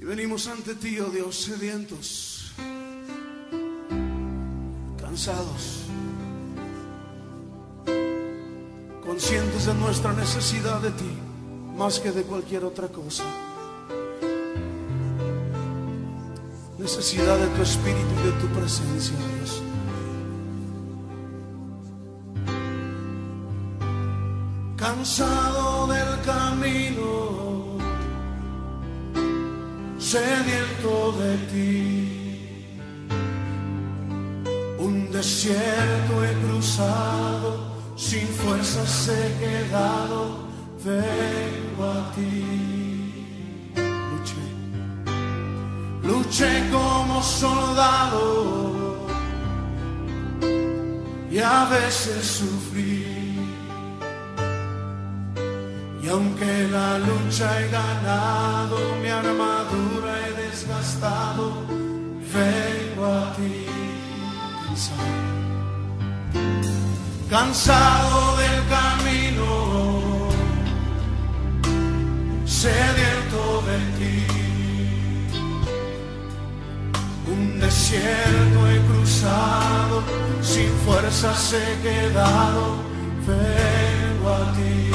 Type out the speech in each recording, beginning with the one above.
Venimos ante ti, oh Dios, sedientos, cansados, conscientes de nuestra necesidad de ti, más que de cualquier otra cosa. Necesidad de tu espíritu y de tu presencia, Dios. Cansado del camino, sediento de ti, un desierto he cruzado, sin fuerzas he quedado, vengo a ti. Luché como soldado y a veces sufrí. Y aunque la lucha he ganado, mi armadura he desgastado, vengo a ti. Cansado del camino, sediento de ti, un desierto he cruzado, sin fuerzas he quedado, vengo a ti.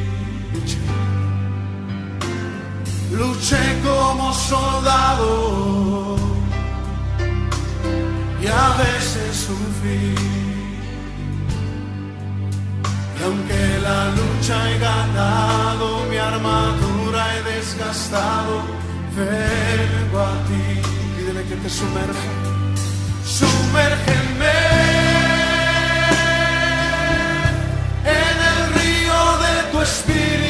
Luché como soldado y a veces sufrí. Y aunque la lucha he ganado, mi armadura he desgastado, vengo a ti. Pídele que te sumerja. Sumérgeme en el río de tu espíritu.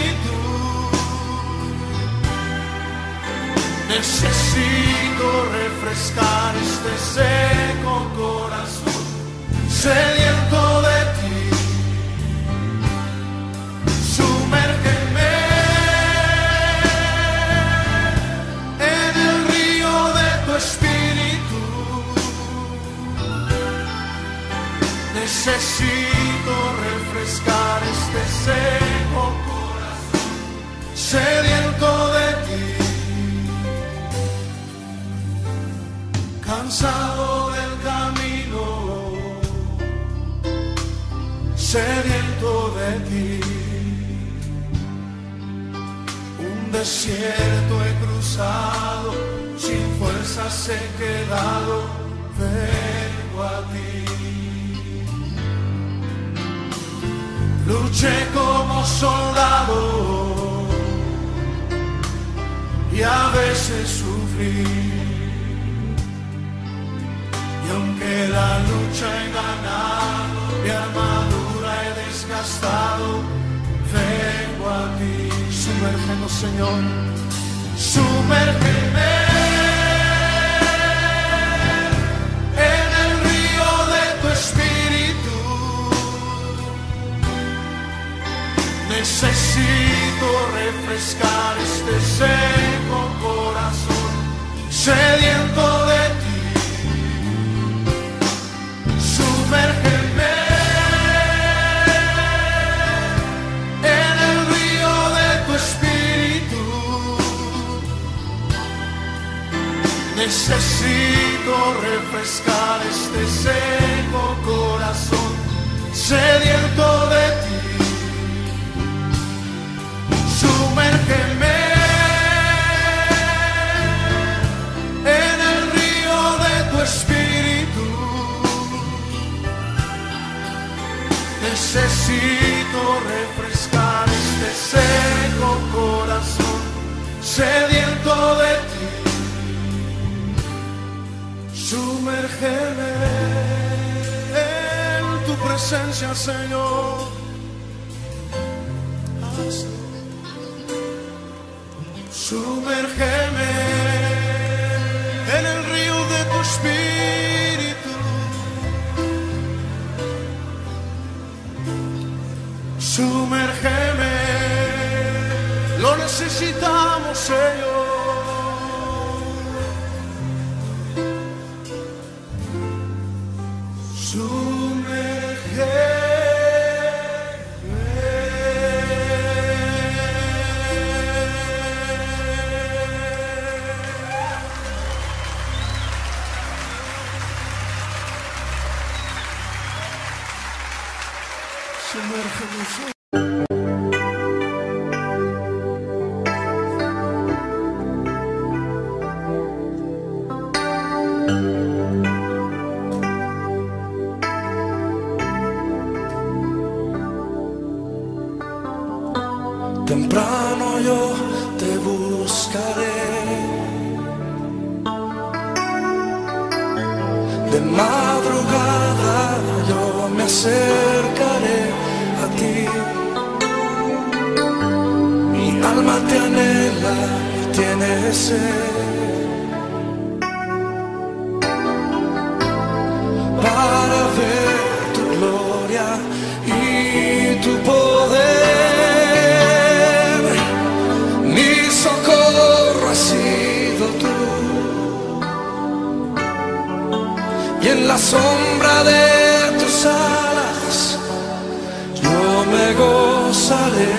Necesito refrescar este seco corazón, sediento de ti. Sumérgeme en el río de tu espíritu. Necesito refrescar este seco corazón, sediento de ti. Cansado del camino, sediento de ti, un desierto he cruzado, sin fuerzas he quedado, vengo a ti. Luché como soldado y a veces sufrí. Y aunque la lucha he ganado, mi armadura he desgastado, vengo a ti. Sumérgenos, Señor, sumérgeme en el río de tu espíritu. Necesito refrescar este seco corazón, sediento de ti. Sumérgeme en el río de tu espíritu. Necesito refrescar este seco corazón, sediento de ti. Sumérgeme en el río de tu espíritu. Necesito refrescar este seco corazón, sediento de ti. Sumérgeme en tu presencia, Señor. Sumérgeme en el río de tu espíritu. Sumérgeme, lo necesitamos, Señor. Sumérgeme. sumérgenos. Temprano yo te buscaré, de madrugada yo me acercaré a ti. Mi alma te anhela y tiene sed para ver tu gloria y tu poder. Y en la sombra de tus alas yo me gozaré.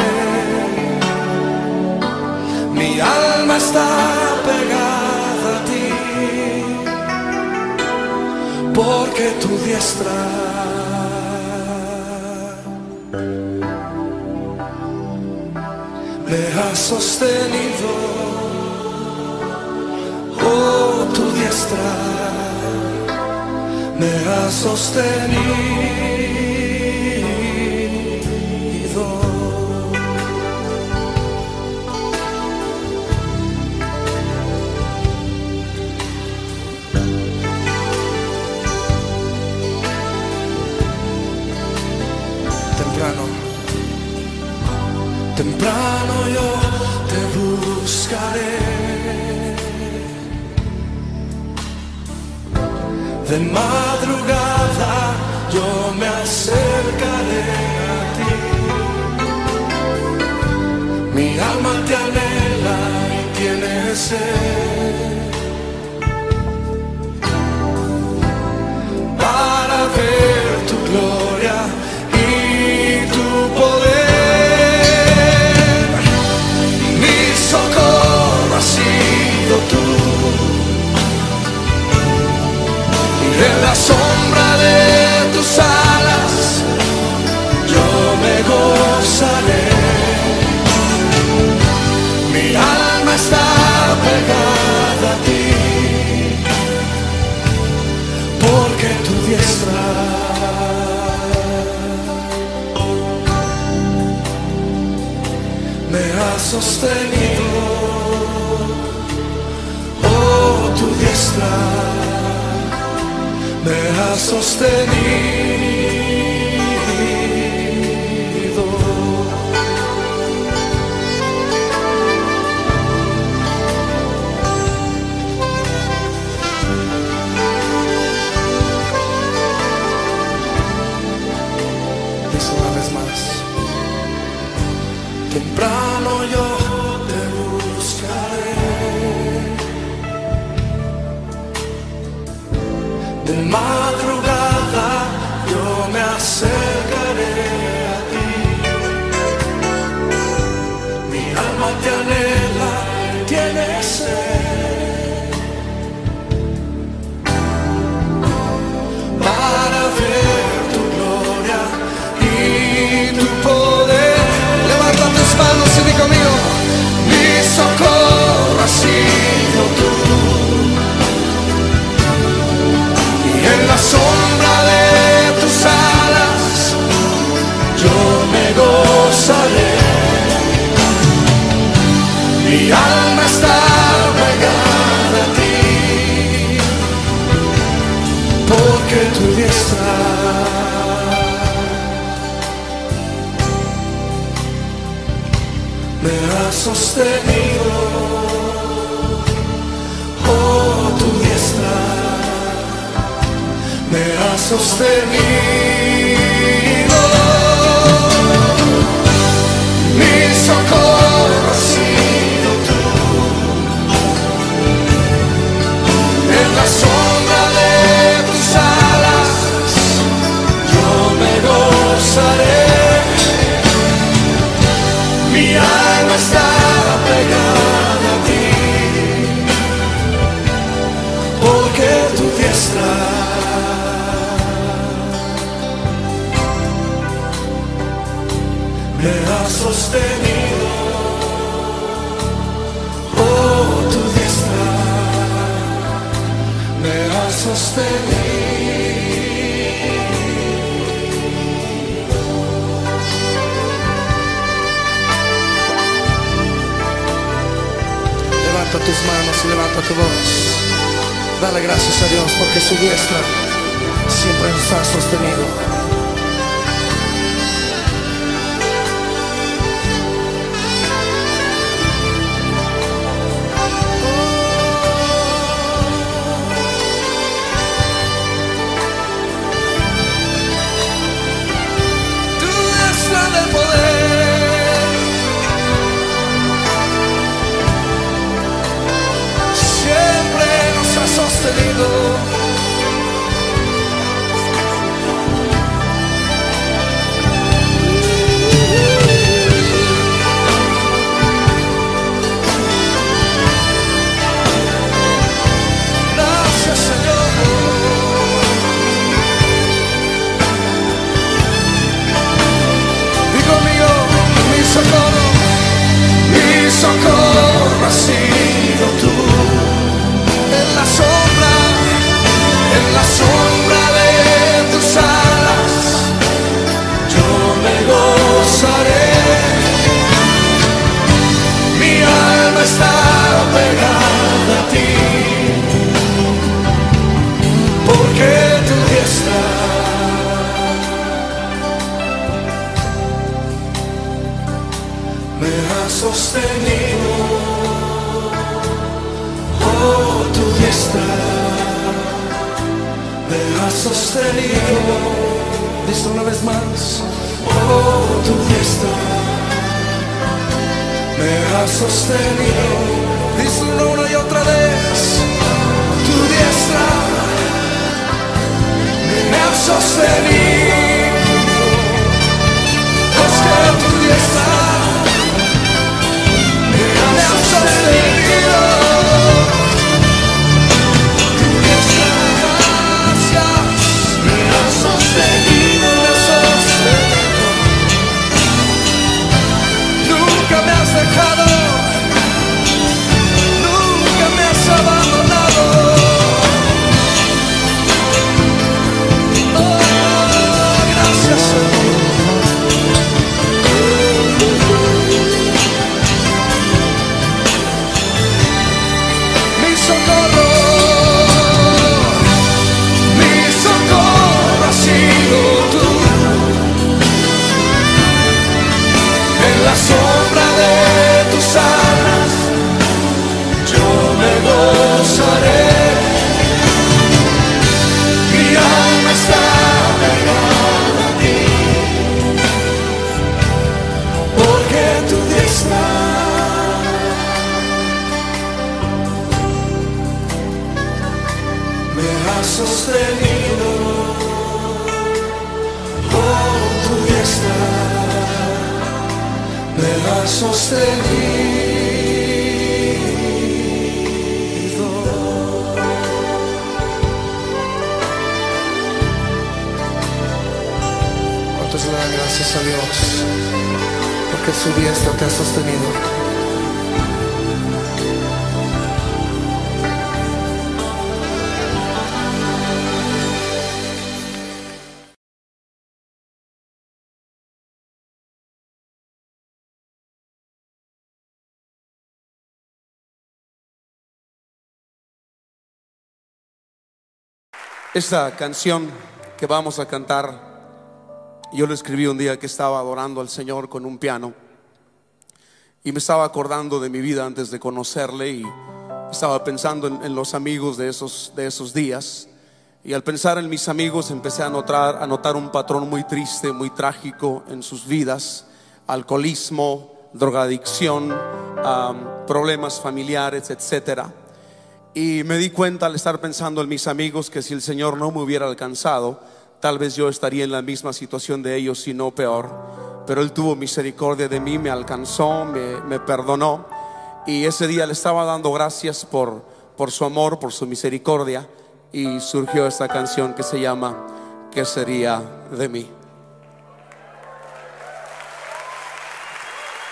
Mi alma está pegada a ti, porque tu diestra me ha sostenido. Oh, tu diestra me ha sostenido. Temprano yo te buscaré, de madrugada yo me acercaré a ti. Mi alma te anhela y tiene sed para ver tu gloria y tu poder. Mi socorro has sido tú, en la sombra de tus alas yo me gozaré. Mi alma está pegada a ti, porque tu diestra me ha sostenido. Oh, tu diestra me ha sostenido. Dice una vez más: temprano yo te buscaré, de madrugada yo me acercaré a ti. Mi alma te anhela, tiene sed para ver tu gloria y tu poder. Levanta tus manos y di conmigo: mi socorro has sido tú, en la sombra de tus alas yo me gozaré. Mi alma está pegada a ti, porque tu diestra me ha sostenido. Oh, tu diestra me ha sostenido. Mi socorro has sido tú, en la sombra de tus alas yo me gozaré. Mi alma está pegada a ti, porque tu diestra sostenido. Oh, tu diestra me ha sostenido. Levanta tus manos y levanta tu voz. Dale gracias a Dios porque su diestra siempre nos ha sostenido. Tu diestra del poder siempre nos ha sostenido. Gracias, Señor. Di conmigo, mi socorro ha sido tú. En la sombra de tus alas, yo me gozaré. Mi alma está pegada a ti, porque tu diestra me ha sostenido. Oh, tu diestra me ha sostenido. Dice una vez más. Oh, tu diestra me ha sostenido. Dice una y otra vez. Tu diestra me ha sostenido. Es que tu diestra me ha sostenido. Nunca me has dejado, nunca me has abandonado. Oh, gracias, Señor. Mi socorro ha sido tú. En la sombra de tus alas yo me gozaré. Mi alma está pegada a ti, porque tu diestra me ha sostenido. Oh, tu diestra me ha sostenido. ¿Cuántos le dan gracias a Dios porque su diestra te ha sostenido? Esta canción que vamos a cantar, yo la escribí un día que estaba adorando al Señor con un piano y me estaba acordando de mi vida antes de conocerle y estaba pensando en los amigos de esos días, y al pensar en mis amigos empecé a notar un patrón muy triste, muy trágico en sus vidas: alcoholismo, drogadicción, problemas familiares, etcétera. Y me di cuenta al estar pensando en mis amigos que si el Señor no me hubiera alcanzado, tal vez yo estaría en la misma situación de ellos, si no peor. Pero Él tuvo misericordia de mí, me alcanzó, me perdonó. Y ese día le estaba dando gracias por su amor, por su misericordia. Y surgió esta canción que se llama ¿Qué sería de mí?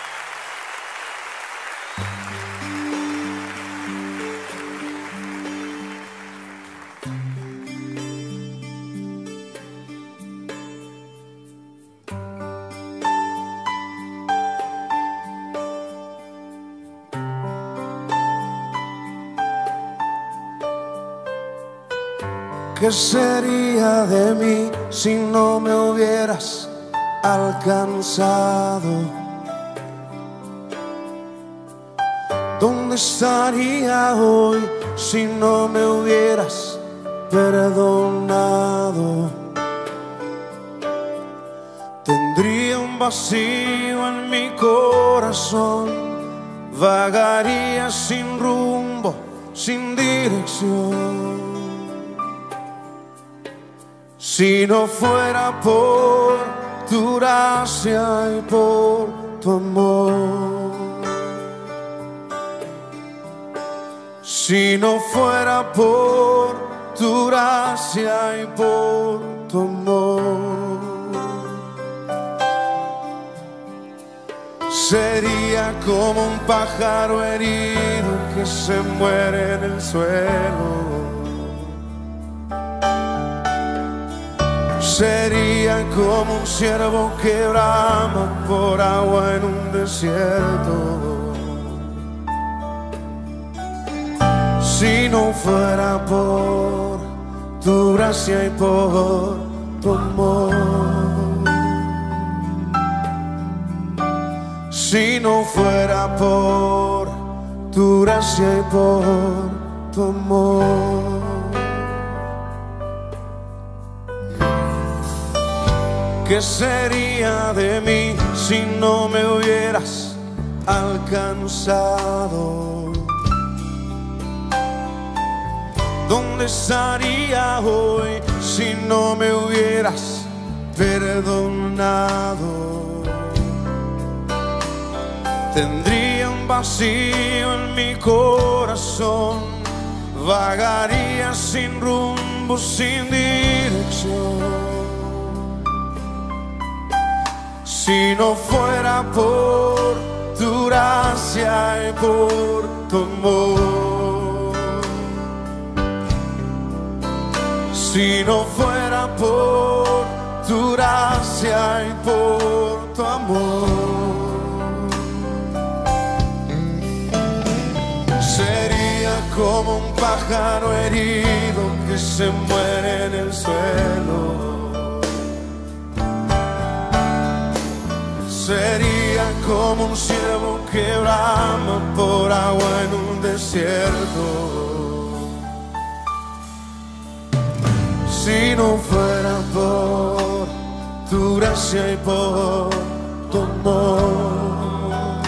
¿Qué sería de mí si no me hubieras alcanzado? ¿Dónde estaría hoy si no me hubieras perdonado? Tendría un vacío en mi corazón, vagaría sin rumbo, sin dirección. Si no fuera por tu gracia y por tu amor, si no fuera por tu gracia y por tu amor, sería como un pájaro herido que se muere en el suelo. Sería como un ciervo que brama por agua en un desierto. Si no fuera por tu gracia y por tu amor, si no fuera por tu gracia y por tu amor, ¿qué sería de mí si no me hubieras alcanzado? ¿Dónde estaría hoy si no me hubieras perdonado? Tendría un vacío en mi corazón, vagaría sin rumbo, sin dirección. Si no fuera por tu gracia y por tu amor, si no fuera por tu gracia y por tu amor, sería como un pájaro herido que se muere en el suelo. Sería como un ciervo que brama por agua en un desierto. Si no fuera por tu gracia y por tu amor,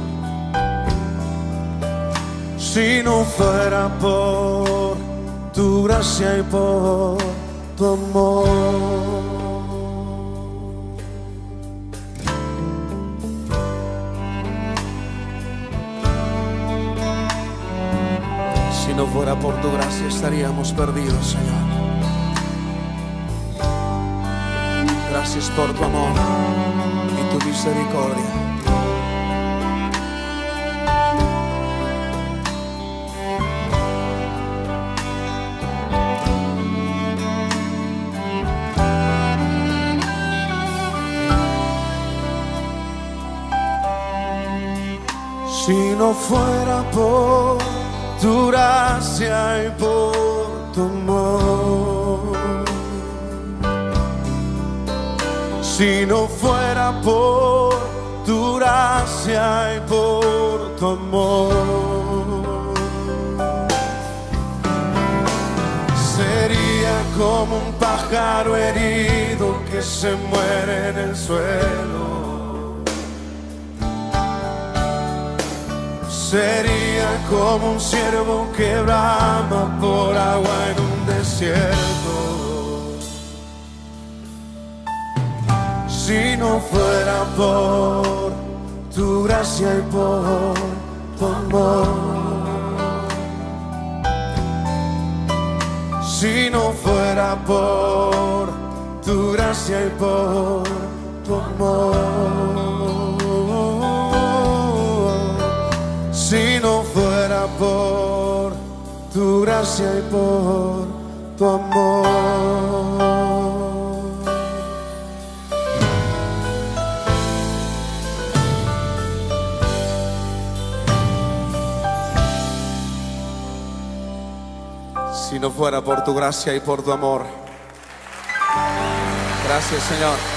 si no fuera por tu gracia y por tu amor, si no fuera por tu gracia estaríamos perdidos, Señor. Gracias por tu amor y tu misericordia. Si no fuera por tu gracia y por tu amor, si no fuera por tu gracia y por tu amor, sería como un pájaro herido que se muere en el suelo. Sería como un ciervo que brama por agua en un desierto. Si no fuera por tu gracia y por tu amor, si no fuera por tu gracia y por tu amor, si no fuera por tu gracia y por tu amor. si no fuera por tu gracia y por tu amor. Gracias, Señor.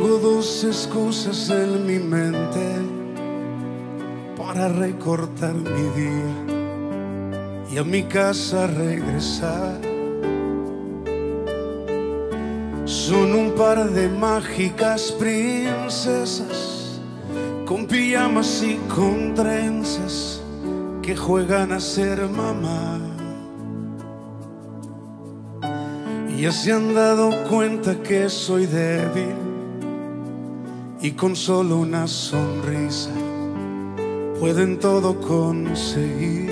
Tengo dos excusas en mi mente para recortar mi día y a mi casa regresar. Son un par de mágicas princesas con pijamas y con trenzas que juegan a ser mamá. Y ya se han dado cuenta que soy débil y con solo una sonrisa pueden todo conseguir.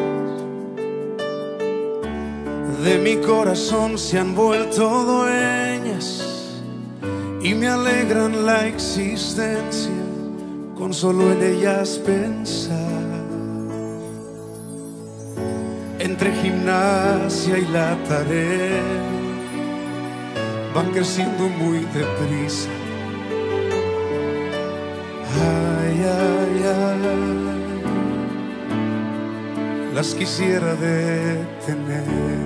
De mi corazón se han vuelto dueñas y me alegran la existencia con solo en ellas pensar. Entre gimnasia y la tarea van creciendo muy deprisa. Ay, ay, ay, las quisiera detener,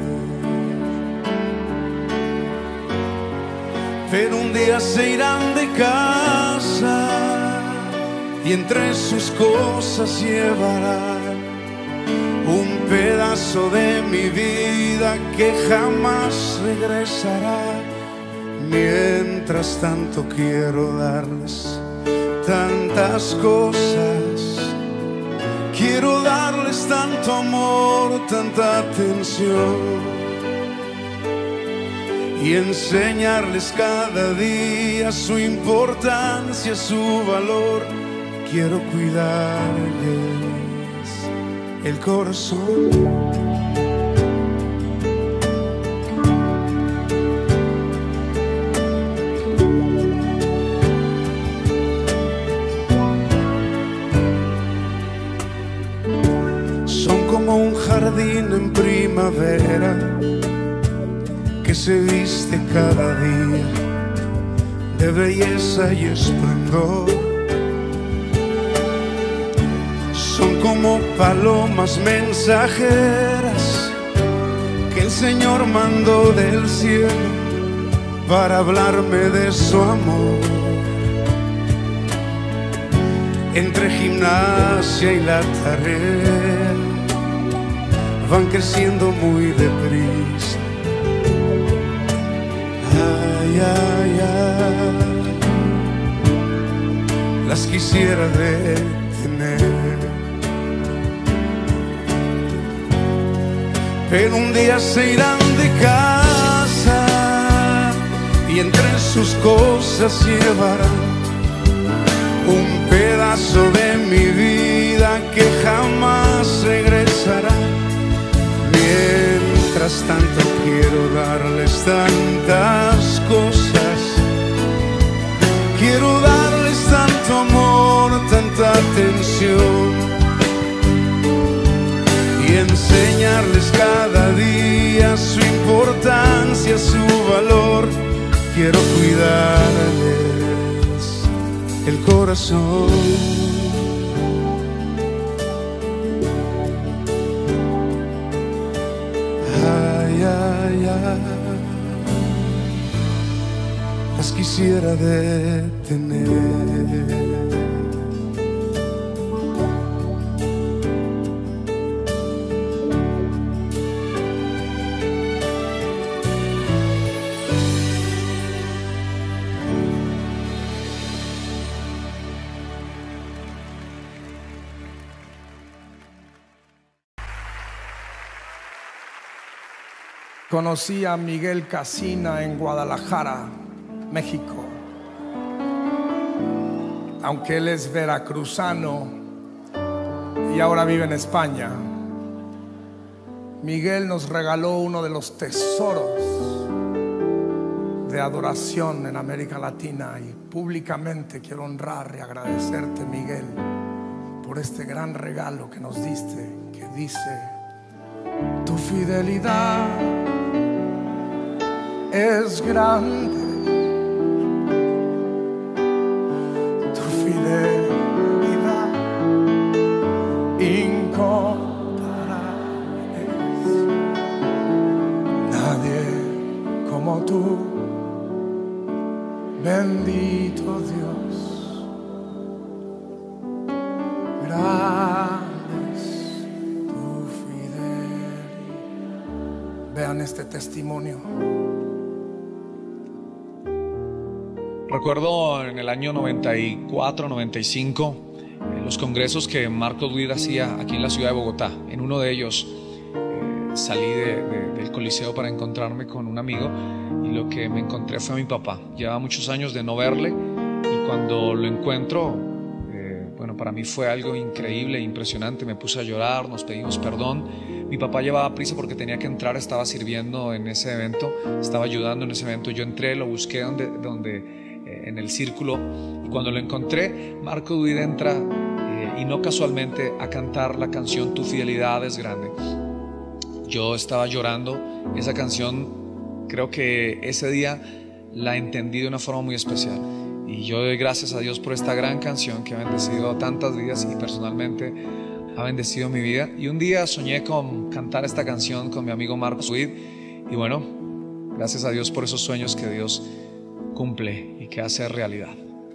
pero un día se irán de casa y entre sus cosas llevarán un pedazo de mi vida que jamás regresará. Mientras tanto quiero darles tantas cosas, quiero darles tanto amor, tanta atención y enseñarles cada día su importancia, su valor. Quiero cuidarles el corazón. Un jardín en primavera que se viste cada día de belleza y esplendor. Son como palomas mensajeras que el Señor mandó del cielo para hablarme de su amor. Entre gimnasia y la tarea van creciendo muy deprisa. Ay, ay, ay, las quisiera detener, pero un día se irán de casa y entre sus cosas llevarán un pedazo de mi vida que jamás regresará. Mientras tanto quiero darles tantas cosas, quiero darles tanto amor, tanta atención y enseñarles cada día su importancia, su valor. Quiero cuidarles el corazón. Las quisiera detener. Conocí a Miguel Casina en Guadalajara, México. Aunque él es veracruzano y ahora vive en España, Miguel nos regaló uno de los tesoros de adoración en América Latina, y públicamente quiero honrar y agradecerte, Miguel, por este gran regalo que nos diste, que dice: tu fidelidad es grande, tu fidelidad incomparable es. Nadie como tú Bendito Dios, grande es tu fidelidad. Vean este testimonio. Recuerdo en el año 94, 95, los congresos que Marcos Witt hacía aquí en la ciudad de Bogotá. En uno de ellos salí del Coliseo para encontrarme con un amigo y lo que me encontré fue a mi papá. Llevaba muchos años de no verle y cuando lo encuentro, bueno, para mí fue algo increíble, impresionante. Me puse a llorar, nos pedimos perdón. Mi papá llevaba prisa porque tenía que entrar, estaba sirviendo en ese evento, estaba ayudando en ese evento. Yo entré, lo busqué en el círculo, y cuando lo encontré, Marcos Witt entra y no casualmente a cantar la canción Tu fidelidad es grande. Yo estaba llorando esa canción, creo que ese día la entendí de una forma muy especial y yo doy gracias a Dios por esta gran canción que ha bendecido tantas vidas y personalmente ha bendecido mi vida. Y un día soñé con cantar esta canción con mi amigo Marcos Witt y bueno, gracias a Dios por esos sueños que Dios cumple y que hace realidad.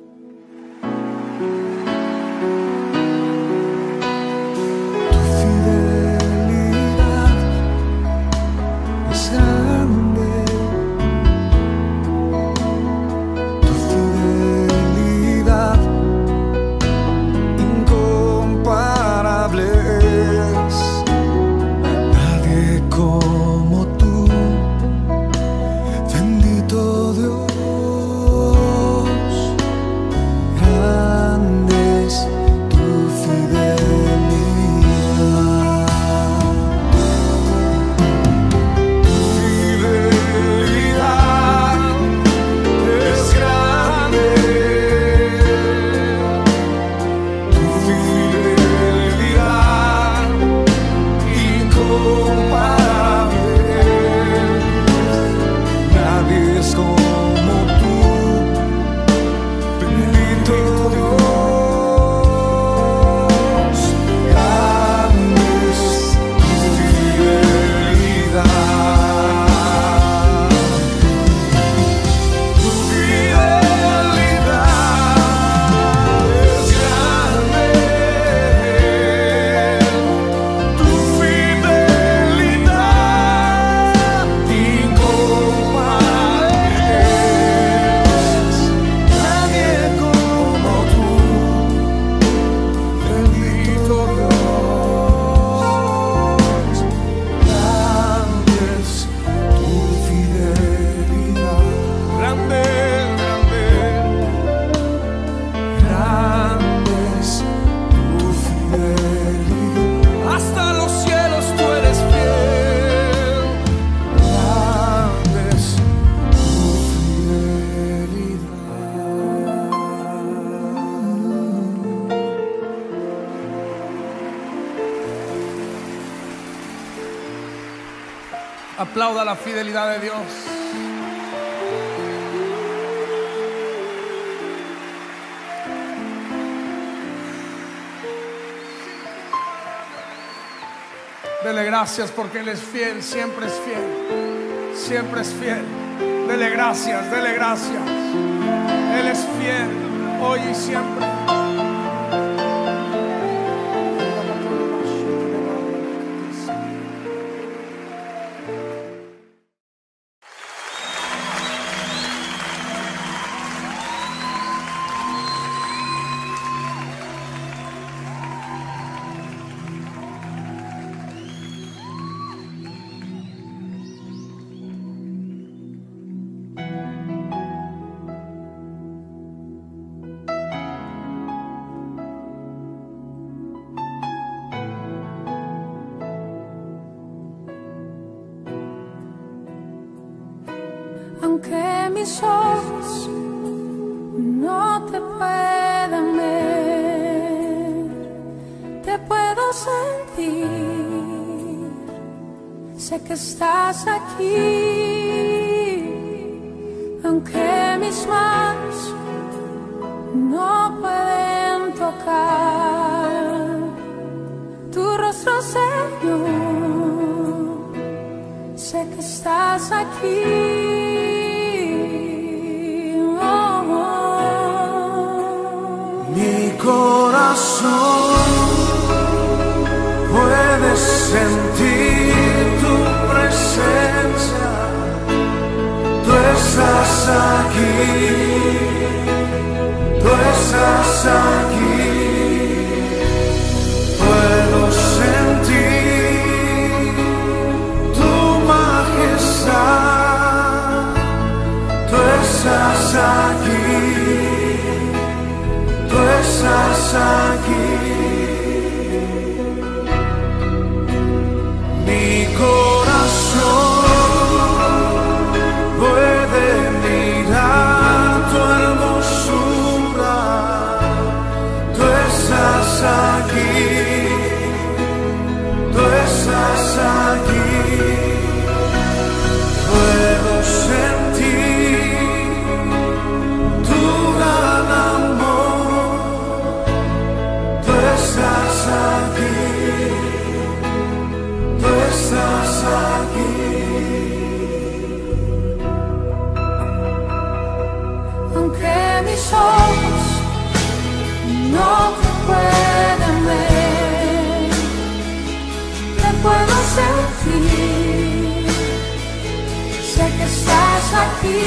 Aplauda la fidelidad de Dios. Dele gracias porque Él es fiel, siempre es fiel, siempre es fiel. Dele gracias, dele gracias. Él es fiel hoy y siempre. Aunque mis ojos no te puedan ver, te puedo sentir. Sé que estás aquí. Aunque mis manos no pueden tocar tu rostro, Señor, sé que estás aquí. Oh, corazón puede sentir tu presencia. Tú estás aquí, tú estás aquí. Puedo sentir tu majestad. Tú estás aquí, tú estás aquí. Mi corazón puede mirar tu hermosura. Tú estás aquí, tú estás aquí. Puedo sentir tu gran amor. Tú estás aquí, tú estás aquí. Aunque mis ojos no te pueden ver, te puedo sentir. Sé que estás aquí.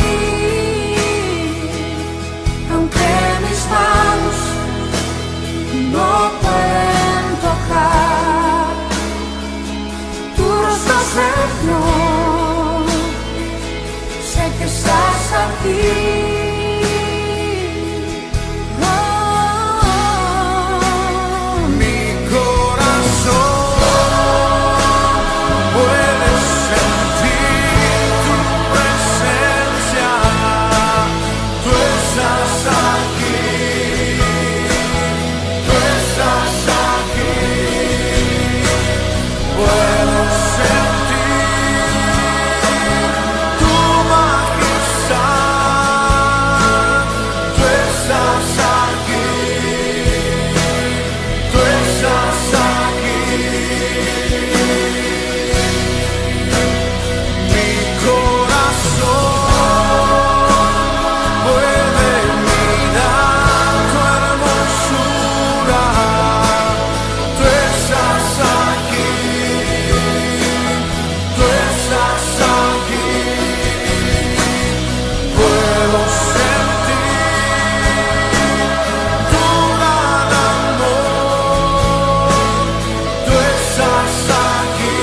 Aunque mis manos no pueden tocar tu rostro, Señor, sé que estás aquí. Mi corazón puede sentir tu presencia. Tú estás aquí, tú estás aquí. Puedo sentir tu majestad. Tú estás aquí, tú estás aquí. Mi corazón puede mirar tu hermosura. Tú estás aquí, tú estás aquí. Puedo sentir tu gran amor. Tú estás aquí,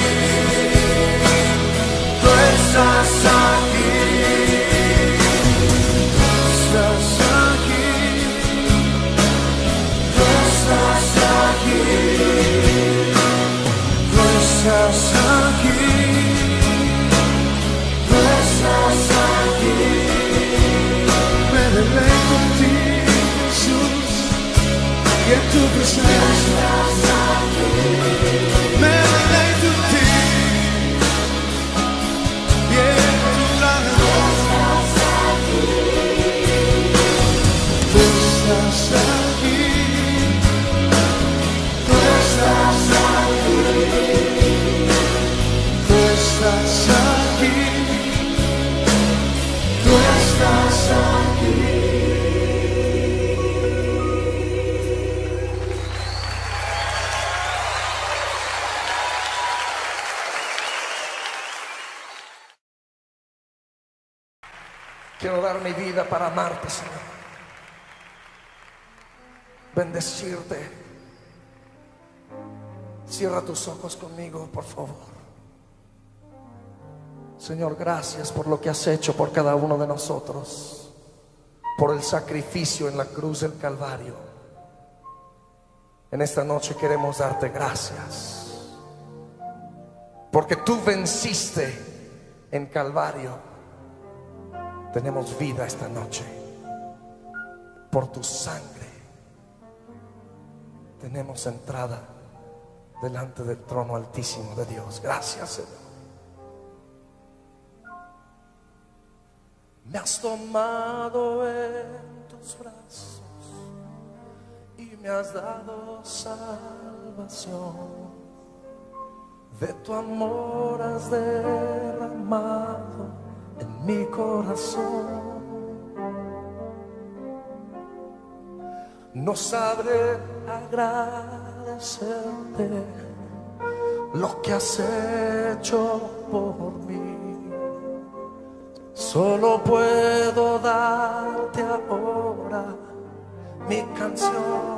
tú estás aquí. Estás aquí, tú estás aquí. Tú estás aquí, tú estás aquí. Me deleito en ti, Jesús, y en tu presencia. Me deleito en ti, y en tu gran amor. Tú estás aquí, tú estás aquí. Tú estás aquí, tú estás aquí. Quiero dar mi vida para amarte, Señor. Bendecirte. Cierra tus ojos conmigo, por favor. Señor, gracias por lo que has hecho por cada uno de nosotros, por el sacrificio en la cruz del Calvario. En esta noche queremos darte gracias, porque tú venciste en Calvario. Tenemos vida esta noche por tu sangre. Tenemos entrada delante del trono altísimo de Dios. Gracias, Señor. Me has tomado en tus brazos y me has dado salvación. De tu amor has derramado en mi corazón. No sabré agradecerte lo que has hecho por mí. Solo puedo darte ahora mi canción.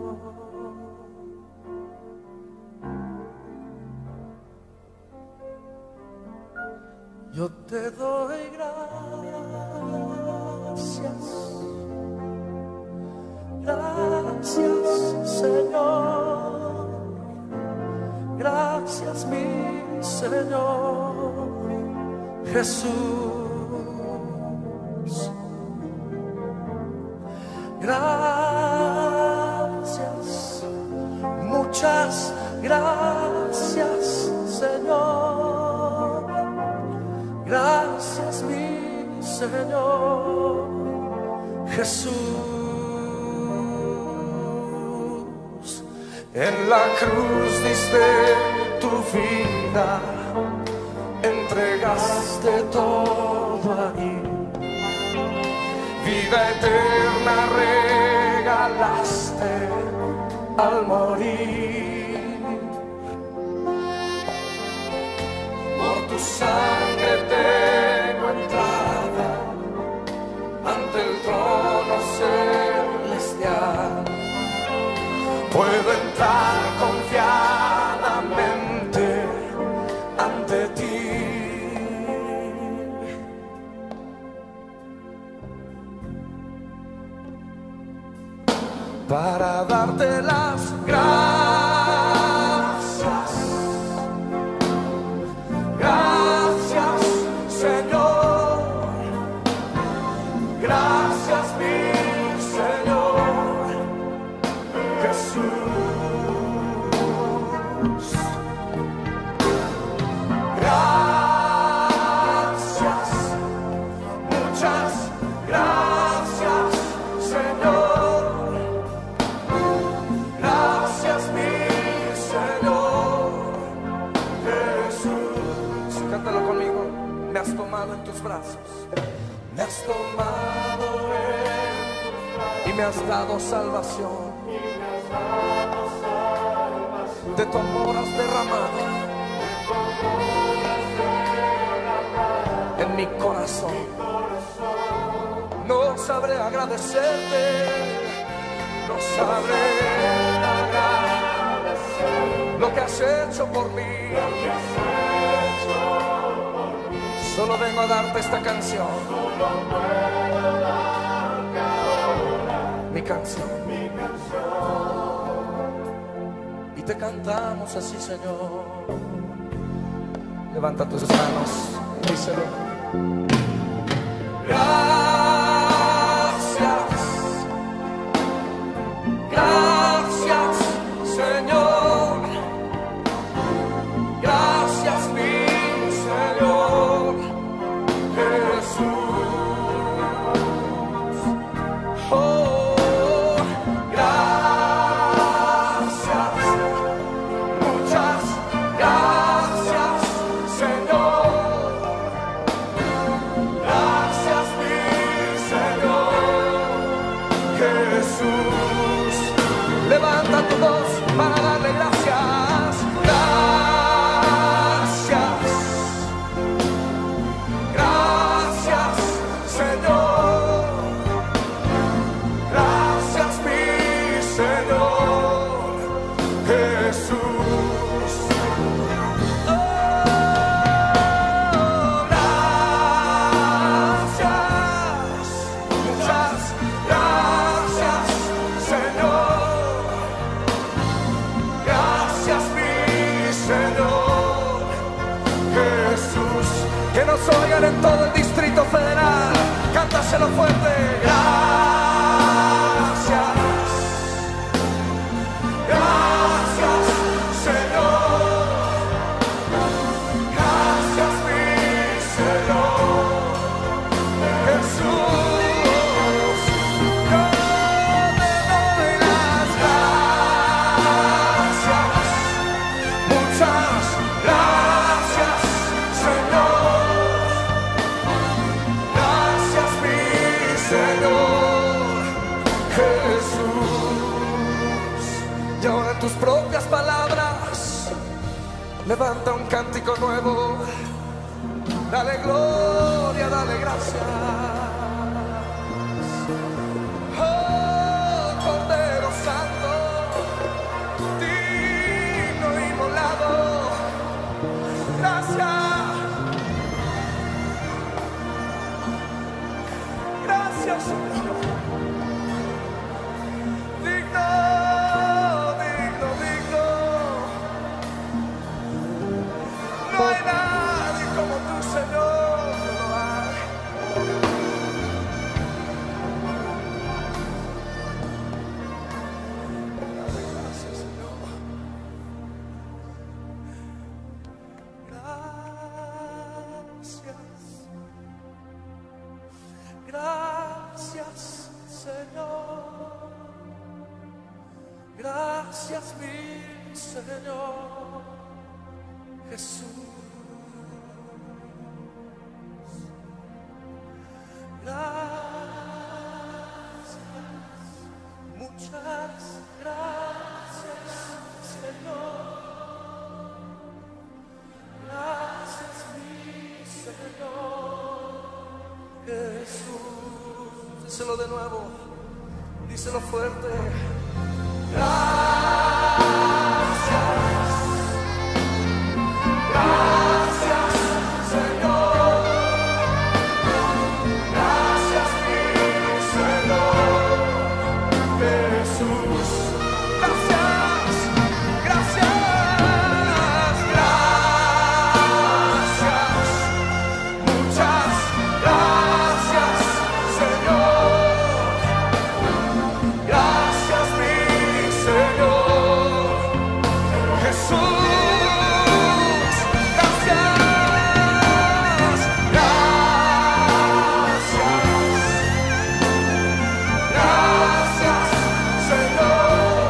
Yo te doy gracias, gracias Señor, gracias mi Señor Jesús. Gracias, muchas gracias Señor, gracias mi Señor Jesús. En la cruz diste tu vida, entregaste todo ahí. Vida eterna regalaste al morir. Por tu sangre tengo entrada ante el trono celestial. Puedo entrar confiadamente ante ti. Para darte las gracias, gracias Señor, gracias mi Señor Jesús. Gracias, muchas gracias Señor. Me has tomado en tus brazos, me has tomado y me has dado salvación. De tu amor has derramado en mi corazón. No sabré agradecerte, no sabré agradecer lo que has hecho por mí. Solo vengo a darte esta canción. Solo puedo darte ahora mi canción. Y te cantamos así, Señor. Levanta tus manos y díselo. Gracias, gracias, Señor. Gracias, mi Señor Jesús. Oh, gracias, muchas gracias, Señor. Gracias, mi Señor Jesús. Levanta tu voz para darle gracias. Gracias, Señor. Gracias, mi Señor Jesús. Oh, gracias, muchas gracias, Señor. Gracias, mi Señor Jesús. Que nos oigan en todo el Distrito Federal. Cántaselo fuerte. Gracias, gracias, Señor. Gracias, mi Señor Jesús. Yo te doy las gracias, muchas gracias, Señor. Gracias, mi Señor Jesús. levanta un cántico nuevo. Dale gloria, dale gracias. Oh, Cordero Santo, digno inmolado. Gracias. Gracias, Señor. Digno, digno, digno. No hay nadie como tú, Señor. No lo hay. Dale gracias, Señor. Gracias. Gracias, Señor. Gracias, mi Señor Jesús. Gracias, muchas gracias, Señor. Gracias, mi Señor Jesús. Díselo de nuevo, díselo fuerte. Gracias, gracias, Señor. Gracias, mi Señor Jesús. Gracias, gracias, gracias. Muchas gracias, Señor. Gracias, mi Señor Jesús. Gracias, gracias, Señor.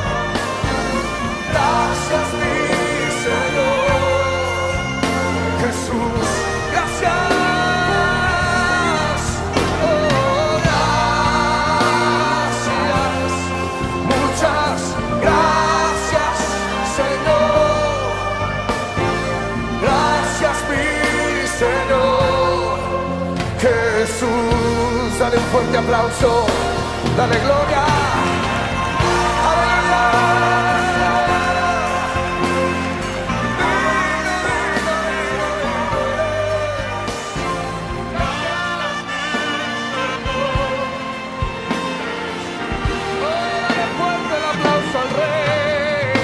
Gracias, mi Señor Jesús. Gracias, oh, gracias. Muchas gracias, Señor. Gracias, mi Señor Jesús. Dale un fuerte aplauso. Dale gloria. Dale fuerte el aplauso al Rey.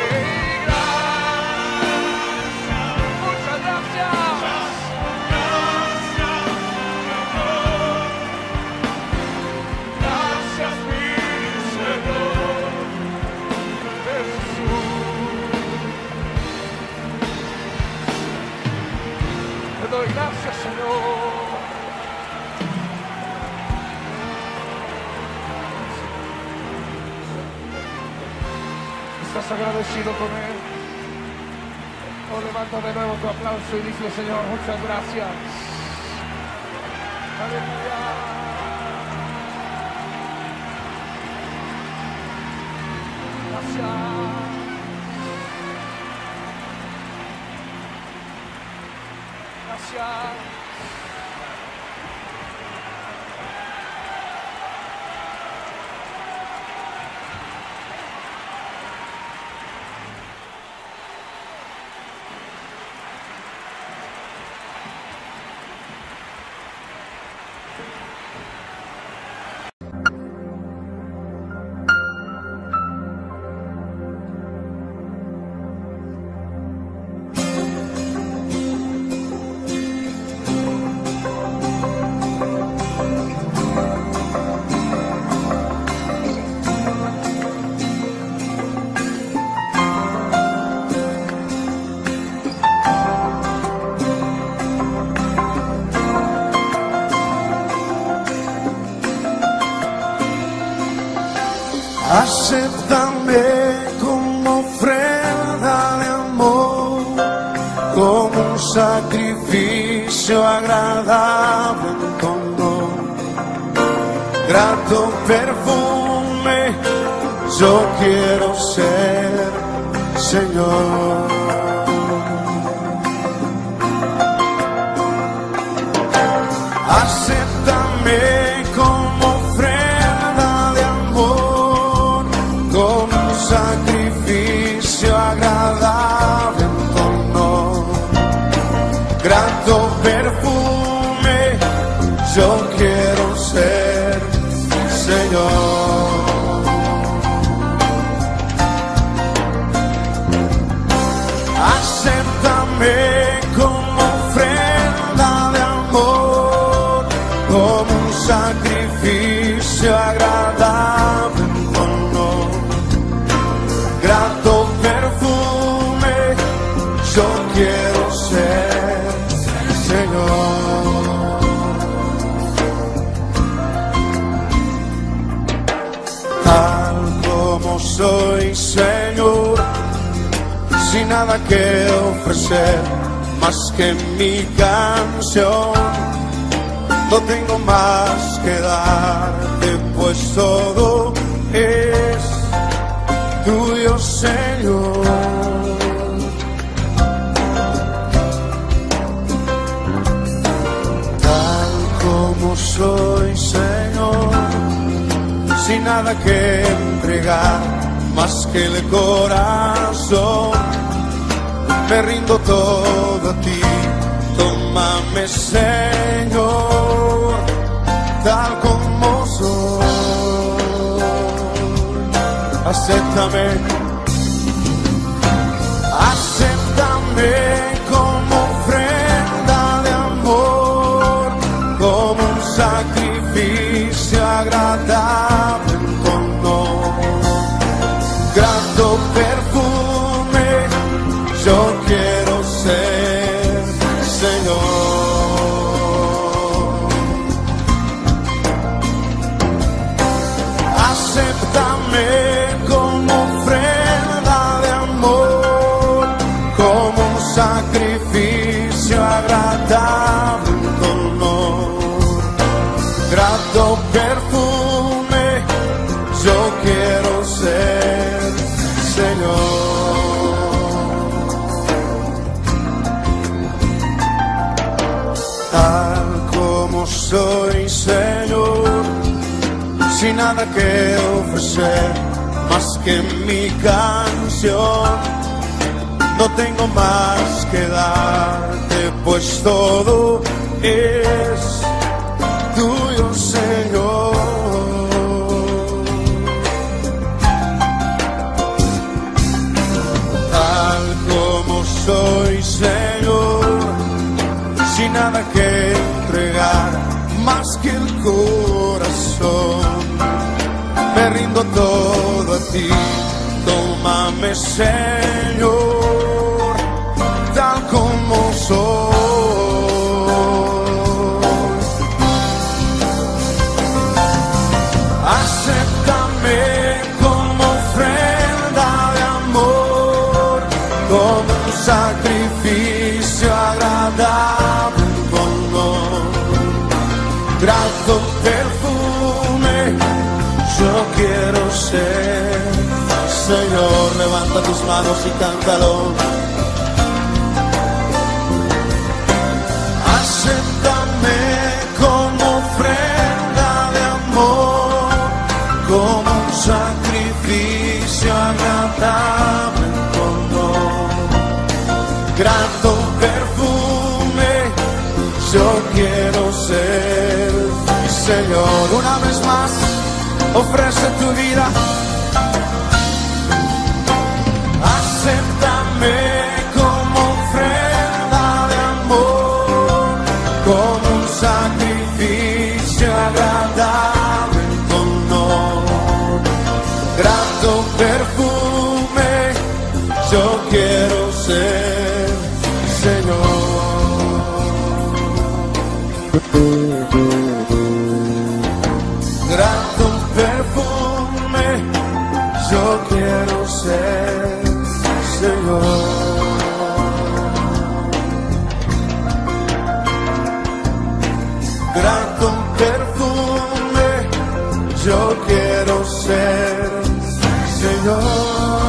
Muchas gracias. Gracias, mi Señor Jesús. Te doy gracias, Señor. ¿Estás agradecido con Él? O levanta de nuevo tu aplauso y dice, Señor, muchas gracias. Aleluya. Gracias. Gracias. Acéptame como ofrenda de amor, como un sacrificio agradable en tu honor. Grato perfume, yo quiero ser, Señor. grato perfume, yo quiero ser, Señor. Acéptame como ofrenda de amor, como un sacrificio agradable en tu honor. Grato perfume, yo quiero ser, Señor. Tal como soy, Señor, sin nada que ofrecer más que mi canción. No tengo más que darte, pues todo es tuyo, Señor. Tal como soy, Señor, sin nada que entregar más que el corazón, me rindo todo a ti. Tómame, Señor, tal como soy. Acéptame, acéptame como ofrenda de amor, como un sacrificio agradable en tu honor. Grato perfume, yo quiero ser, Señor. Acéptame como ofrenda de amor, como un sacrificio agradable en tu honor. Grato perfume, yo quiero ser, Señor. Tal como soy, Señor, sin nada que ofrecer más que mi canción. No tengo más que darte, pues todo es tuyo, Señor. Tal como soy, Señor, sin nada que entregar más que el corazón, me rindo todo a ti. Tómame, Señor, tal como soy. Acéptame como ofrenda de amor, como un sacrificio agradable en tu honor. Grato perfume, yo quiero ser, Señor. Levanta tus manos y cántalo. Acéptame como ofrenda de amor, como un sacrificio agradable en tu honor. Grato perfume, yo quiero ser, Señor. Una vez más, ofrece tu vida. Acéptame como ofrenda de amor, como un sacrificio agradable en tu honor. Grato perfume, yo quiero ser, Señor. Grato perfume, yo quiero ser, Señor. Grato perfume, yo quiero ser, Señor.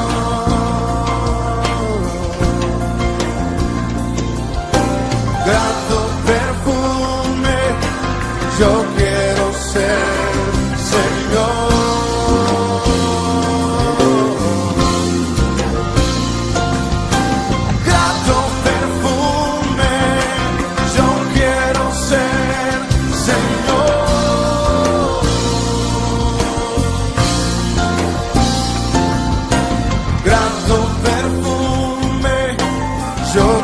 Grato perfume, yo quiero ser, Señor. Grato perfume,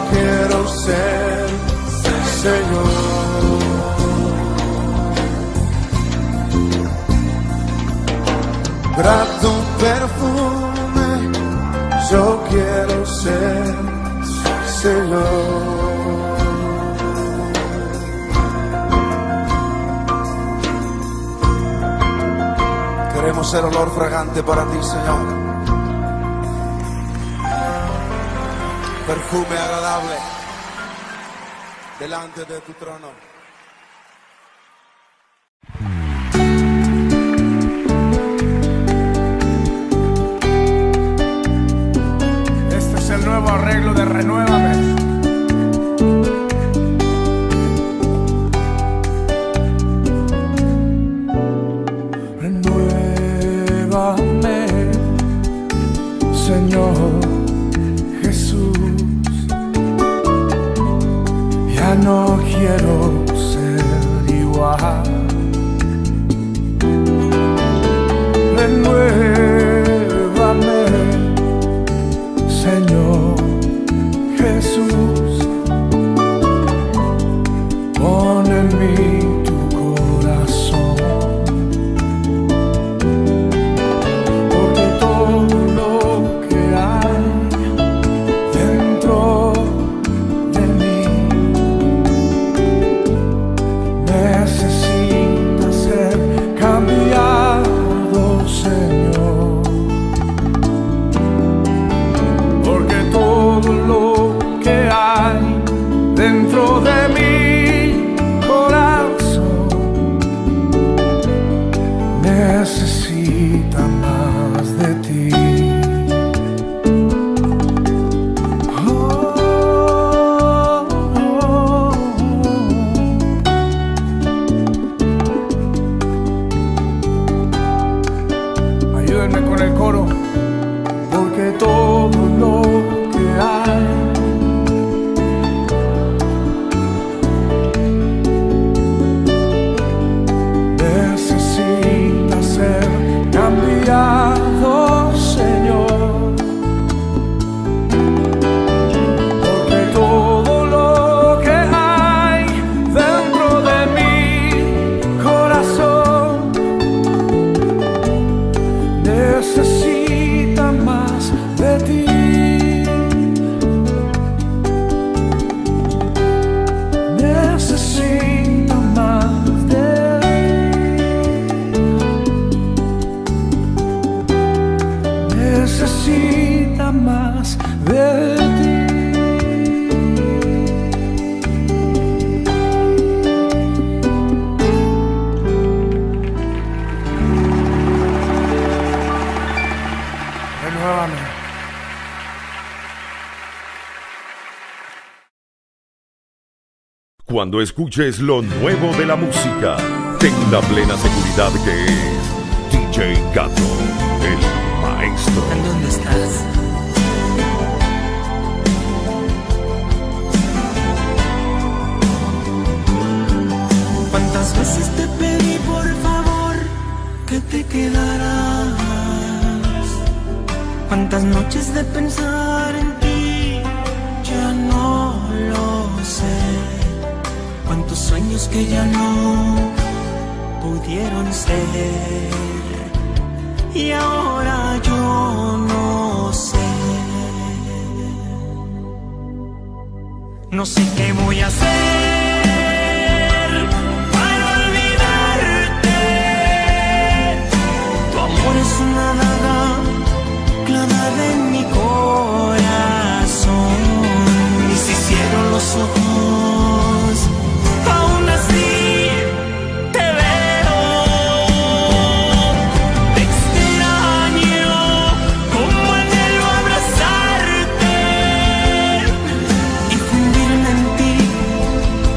quiero ser, Señor. Grato perfume, yo quiero ser, Señor. Queremos ser olor fragante para ti, Señor. Perfume agradable delante de tu trono. Este es el nuevo arreglo de Renuévame. Renuévame, Señor Jesús. Ya no quiero ser igual. Renuévame, Señor Jesús. Pon en mí tu corazón, porque todo lo que hay dentro de mí necesita ser cambiado, Señor. Porque todo lo que hay dentro de mi corazón necesita más de ti. Ayúdenme con el coro. Porque todo lo que hay necesita ser cambiado, Señor. Porque todo lo que hay dentro de mi corazón necesita más de ti. Necesita más de ti. Necesita más de ti. Renuévame. Cuando escuches lo nuevo de la música, ten la plena seguridad que es DJ Gato, el maestro. ¿Dónde estás? ¿Cuántas veces te pedí por favor que te quedaras? ¿Cuántas noches de pensar en ti? Ya no lo sé. ¿Cuántos sueños que ya no pudieron ser? Y ahora yo no sé. No sé qué voy a hacer para olvidarte. Tu amor es una daga clavada en mi corazón. Y si cierro los ojos, aún así te veo. Te extraño como anhelo abrazarte y fundirme en ti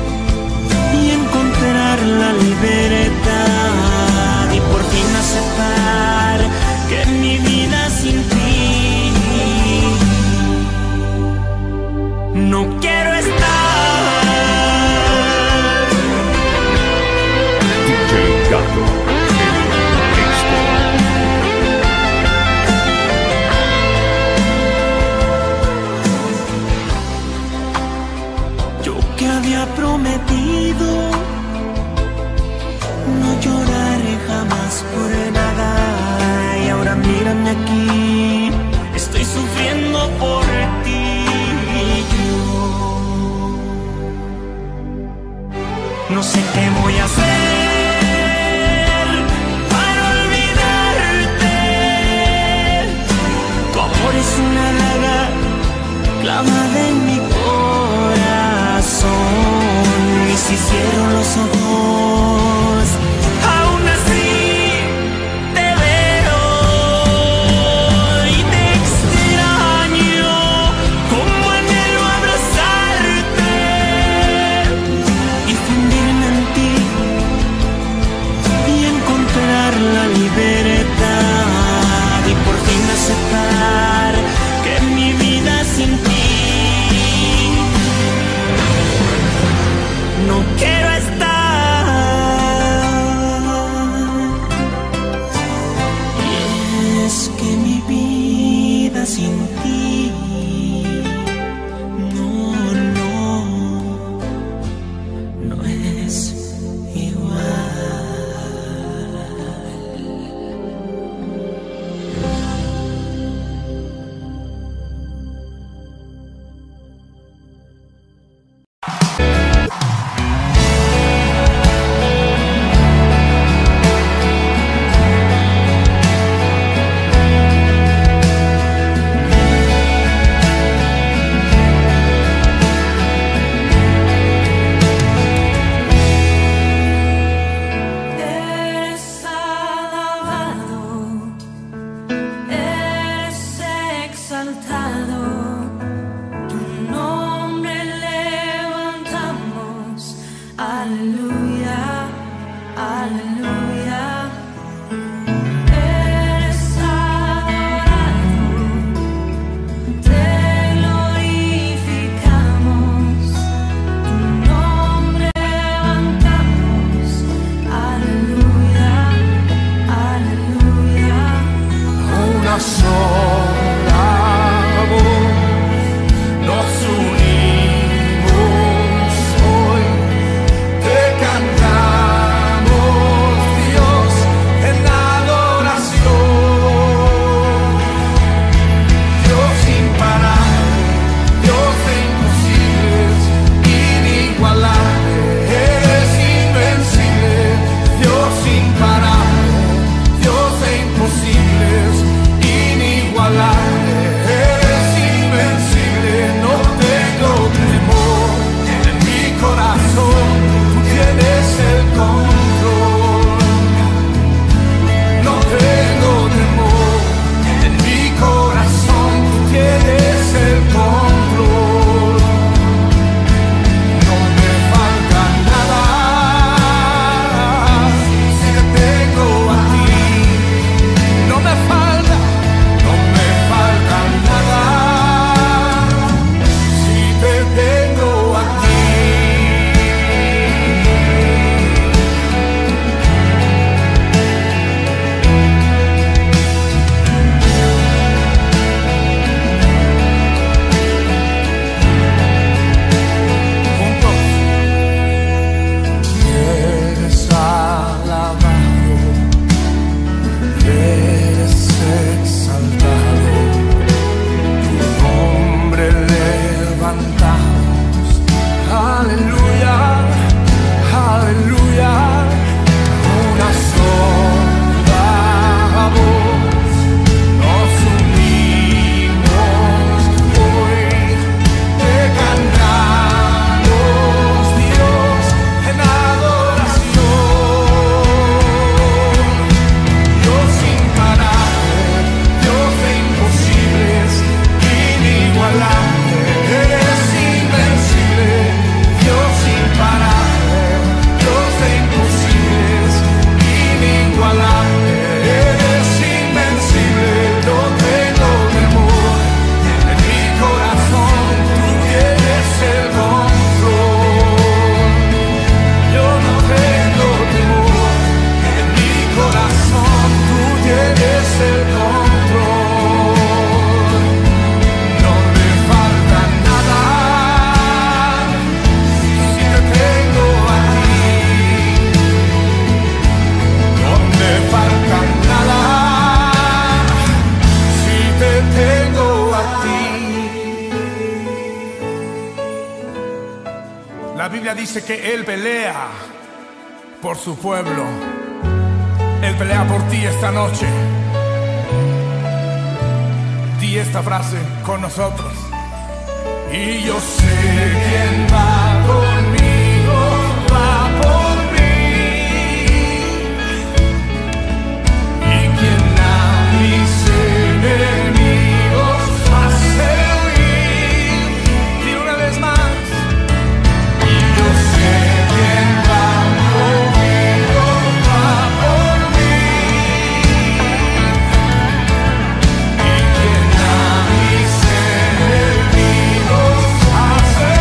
que había prometido, no lloraré jamás por nada. Y ahora mírame aquí, estoy sufriendo por ti. Yo no sé qué voy a hacer para olvidarte. Tu amor es una daga clavada en mi corazón. Y si cierro los ojos, aún así te veo y te extraño, como anhelo abrazarte y fundirme en ti y encontrar la libertad y por fin aceptar que mi vida sin ti La Biblia dice que Él pelea por su pueblo. Él pelea por ti esta noche. Di esta frase con nosotros. Y yo sé quién va conmigo, va por mí. Y quien a mis enemigos hace huir. Dile una vez más. Y yo sé quién va conmigo, va por mí. Y quien a mis enemigos hace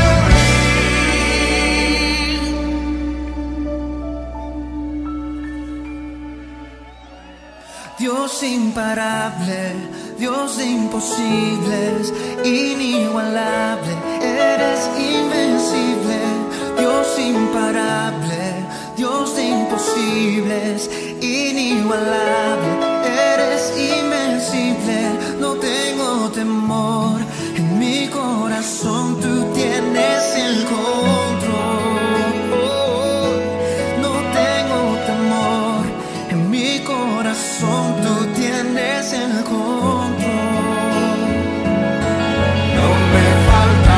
huir. Dios imparable, Dios de imposibles, inigualable, eres invencible. Dios imparable, Dios de imposibles, inigualable, eres invencible. No tengo temor, en mi corazón tú tienes el control. No tengo temor, en mi corazón tú tienes el control. No me falta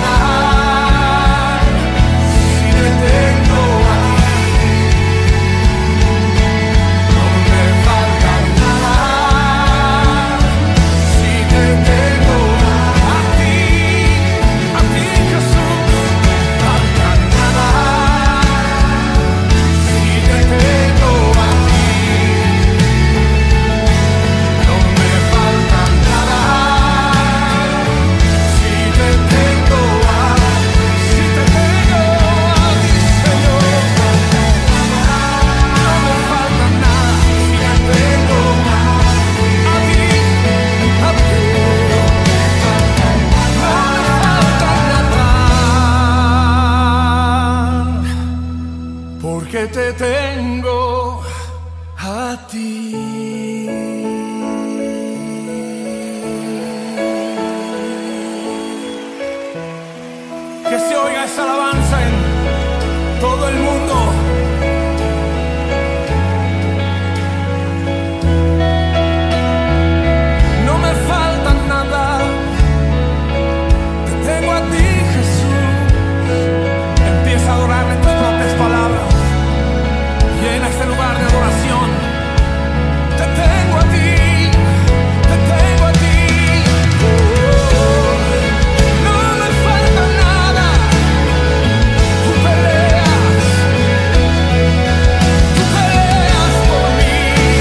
nada si te tengo a ti. No me falta nada si te tengo a ti. A ti, Jesús, no me falta nada si te tengo a ti. No me falta nada si te tengo a ti, Señor. No me falta nada si te tengo a ti, a ti. No me falta nada porque te tengo a ti. Que se oiga esa alabanza en todo el mundo. No me falta nada, te tengo a ti, Jesús. Empieza a adorarme en tus propias palabras. Llena este lugar de adoración. Te tengo a ti, te tengo a ti. No me falta nada. Tú peleas por mí.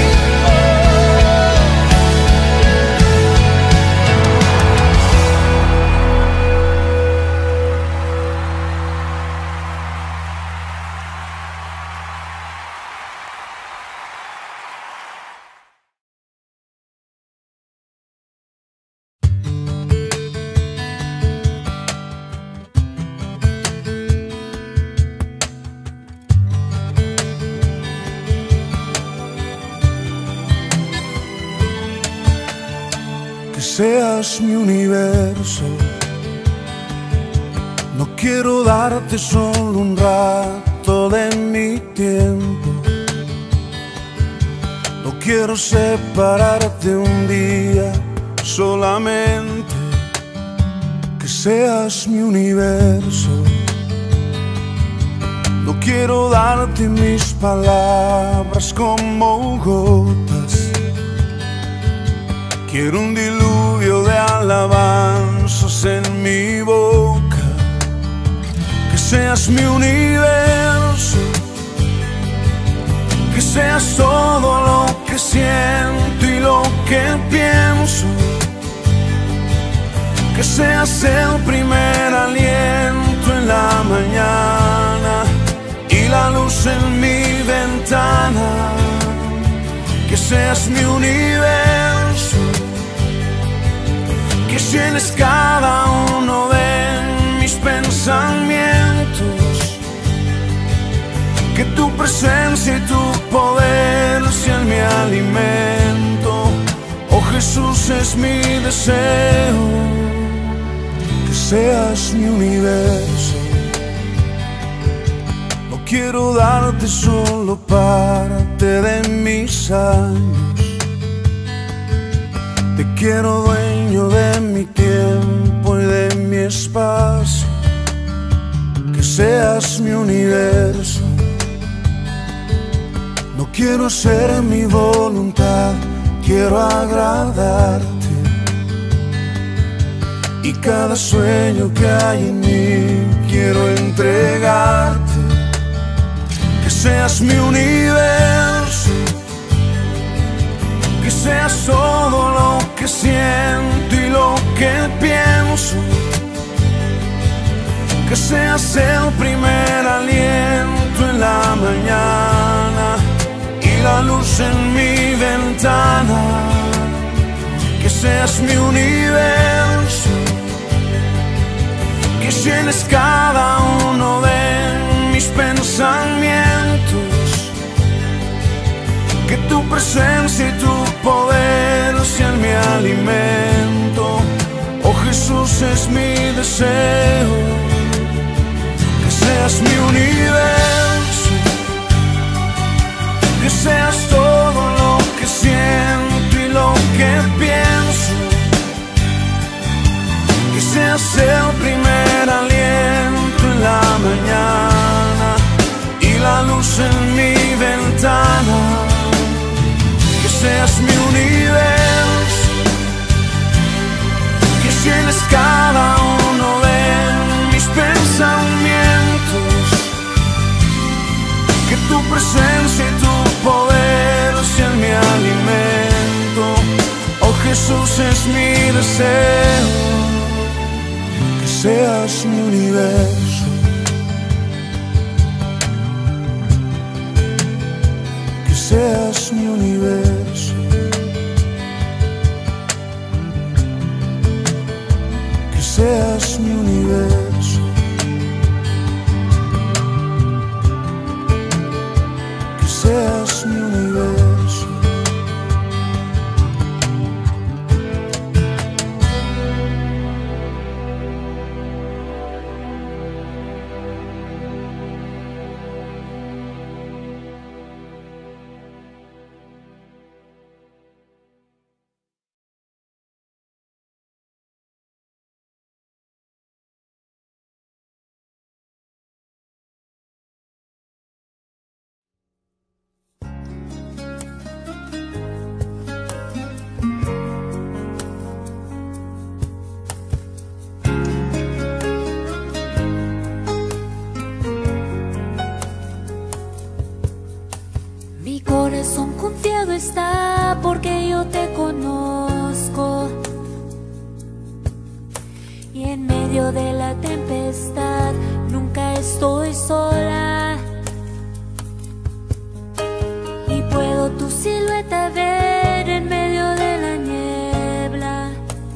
Que seas mi universo. No quiero darte solo un rato de mi tiempo. No quiero separarte un día solamente. Que seas mi universo. No quiero darte mis palabras como gotas. Quiero un diluvio de alabanzas en mi boca. Que seas mi universo. Que seas todo lo que siento y lo que pienso. Que seas el primer aliento en la mañana y la luz en mi ventana. Que seas mi universo. Que llenes cada uno de mis pensamientos. Que tu presencia y tu poder sean mi alimento. Oh Jesús, es mi deseo. Que seas mi universo. parte, solo parte de mis años. Te quiero dueño de mi tiempo y de mi espacio, que seas mi universo. No quiero hacer mi voluntad, quiero agradarte. Y cada sueño que hay en mí quiero entregarte. Que seas mi universo, que seas todo lo que siento y lo que pienso. Que seas el primer aliento en la mañana y la luz en mi ventana. Que seas mi universo, que llenes cada uno de mis pensamientos. Que tu presencia y tu poder sean mi alimento. Oh Jesús, es mi deseo. Que seas mi universo, que seas todo lo que siento y lo que pienso. Que seas el primer aliento en la mañana y la luz en mi ventana. Que seas mi universo, que llenes cada uno de mis pensamientos. Que tu presencia y tu poder sean mi alimento. Oh Jesús, es mi deseo. Que seas mi universo, que seas mi universo, que seas mi universo, que seas mi universo. Mi corazón confiado está porque yo te conozco. Y en medio de la tempestad nunca estoy sola. Y puedo tu silueta ver en medio de la niebla.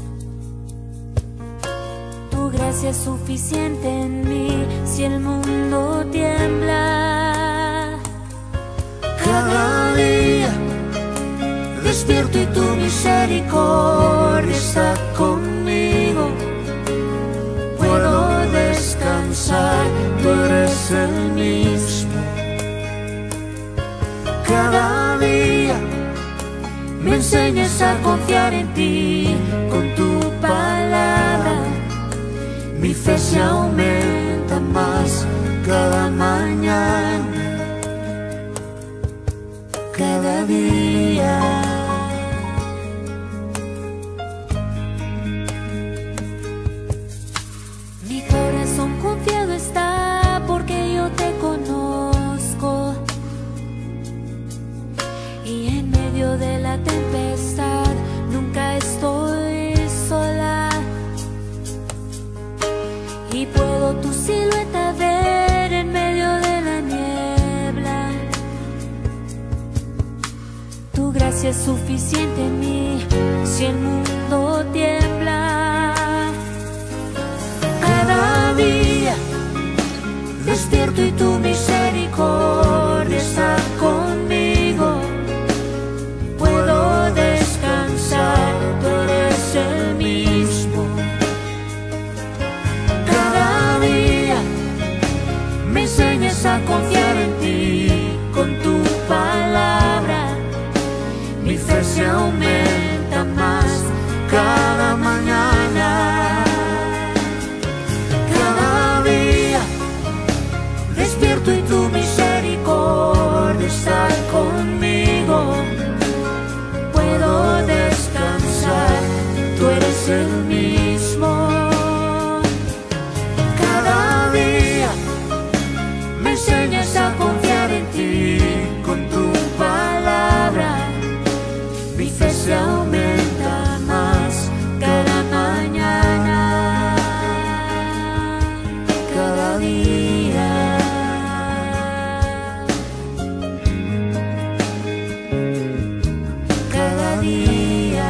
Tu gracia es suficiente en mí si el mundo tiembla. Cada día despierto y tu misericordia está conmigo. Puedo descansar, tú eres el mismo. Cada día me enseñas a confiar en ti con tu palabra. Mi fe se aumenta más cada mañana, cada día. Mi corazón confiado está porque yo te conozco. Y en medio de la tempestad nunca estoy sola. Y puedo tu silueta ver en medio de la niebla. Tu gracia es suficiente en mí si el mundo tiembla. Cada día despierto y tu misericordia está conmigo. Puedo descansar, tú eres el mismo. Cada día me enseñas a confiar en ti día. Cada día.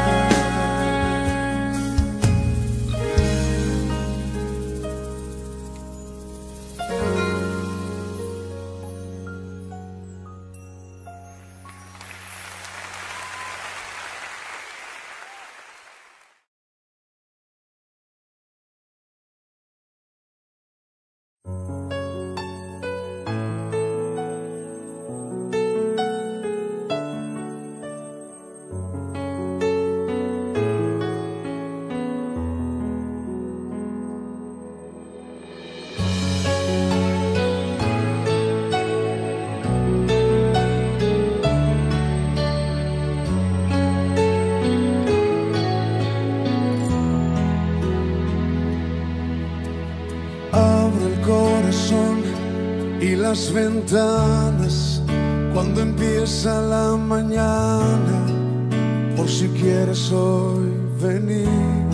Abro el corazón y las ventanas cuando empieza la mañana, por si quieres hoy venir.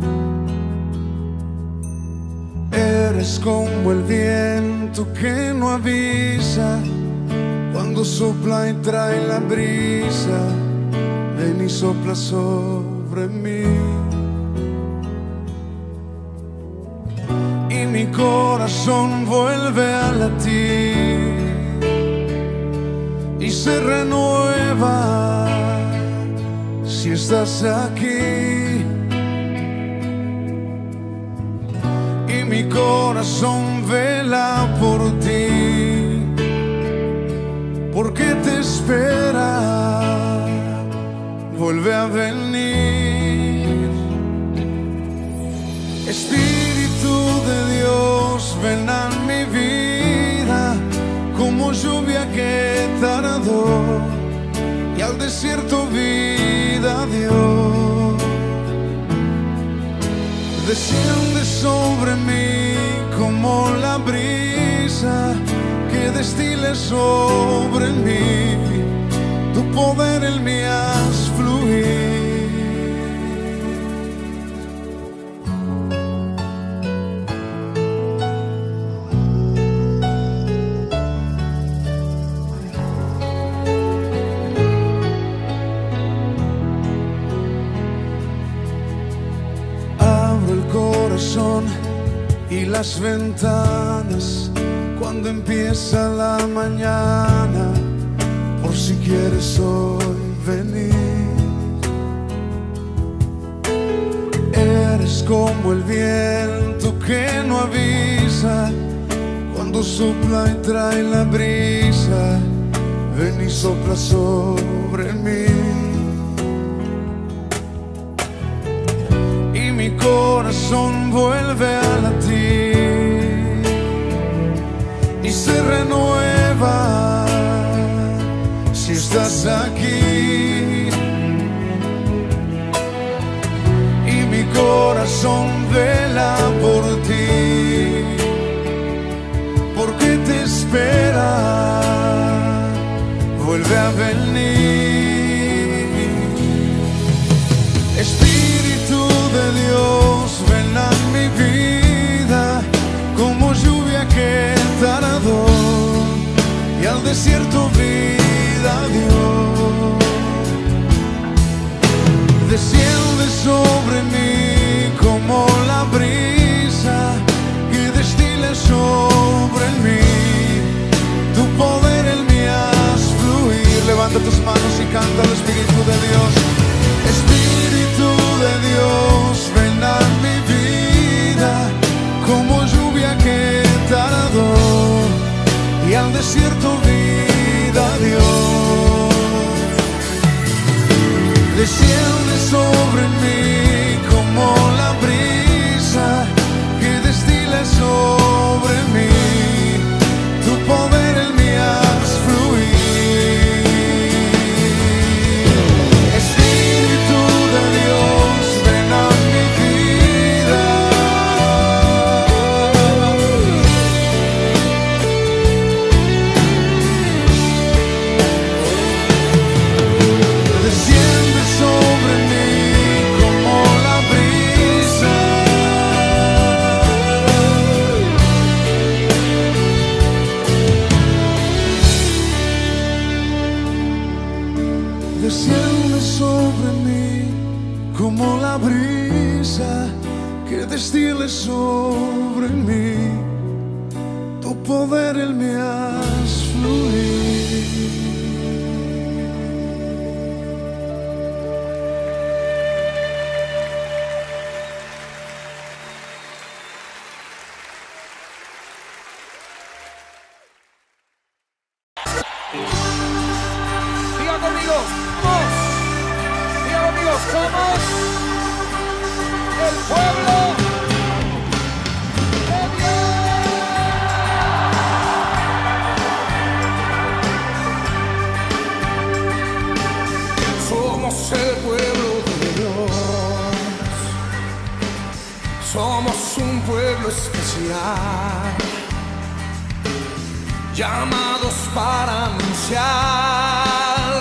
Eres como el viento que no avisa, cuando sopla y trae la brisa, ven y sopla sobre mí. Y mi corazón vuelve a latir y se renueva si estás aquí. Y mi corazón vela por ti, porque te espera, vuelve a venir. Espíritu de Dios, ven a mi vida como lluvia que tardó y al desierto vida dio. Desciende sobre mí como la brisa que destile sobre mí, tu poder en mí haz fluir. Y las ventanas cuando empieza la mañana, por si quieres hoy venir. Eres como el viento que no avisa, cuando sopla y trae la brisa, ven y sopla sobre mí. Mi corazón vuelve a latir y se renueva si estás aquí. Y mi corazón vela por ti, porque te espera, vuelve a venir. Espíritu de Dios, ven a mi vida como lluvia que tardó y al desierto vida dio. Desciende sobre mí como la brisa que destile sobre mí, tu poder en mí haz fluir. Levanta tus manos y canta al Espíritu de Dios. Espíritu de Dios, ven a mi vida como lluvia que tardó y al desierto vida dio. Desciende sobre mí como la brisa que destila sobre mí, tu poder en mí haz fluir. como la brisa que destile sobre mí, tu poder en mí haz fluir. Diga conmigo, somos. Diga conmigo, somos el pueblo de Dios. Somos el pueblo de Dios. Somos un pueblo especial, llamados para anunciar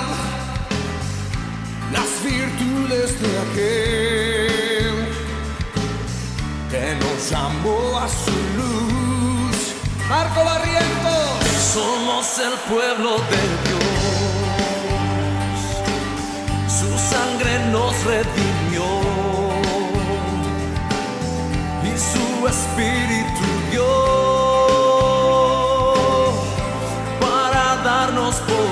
las virtudes de aquel que nos llamó a su luz. Marco Barrientos. Somos el pueblo de Dios, su sangre nos redimió y su espíritu dio para darnos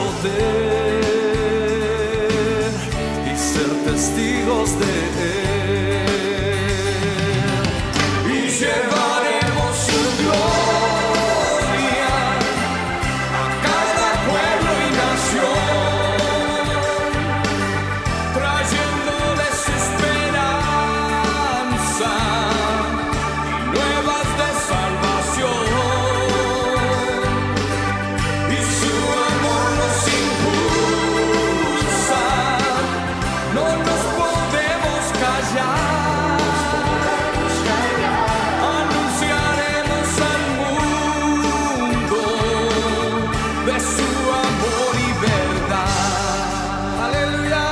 poder y ser testigos de él. Y llevaremos su gloria a cada pueblo y nación, trayéndoles esperanza y nuevas de salvación. Y su amor nos impulsa, no nos podemos callar. Anunciaremos al mundo de su amor y verdad. Aleluya.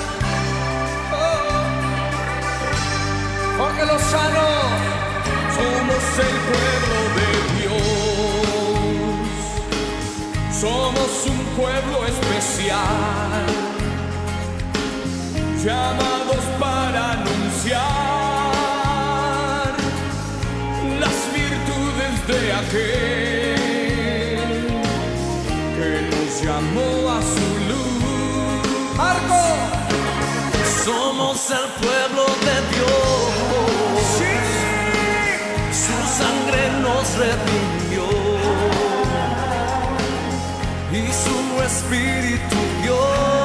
Jorge Lozano. Somos el pueblo de Dios, somos un pueblo especial, llamados para anunciar las virtudes de aquel que nos llamó a su luz. Marco. Somos el pueblo de Dios, su sangre nos redimió y su espíritu dio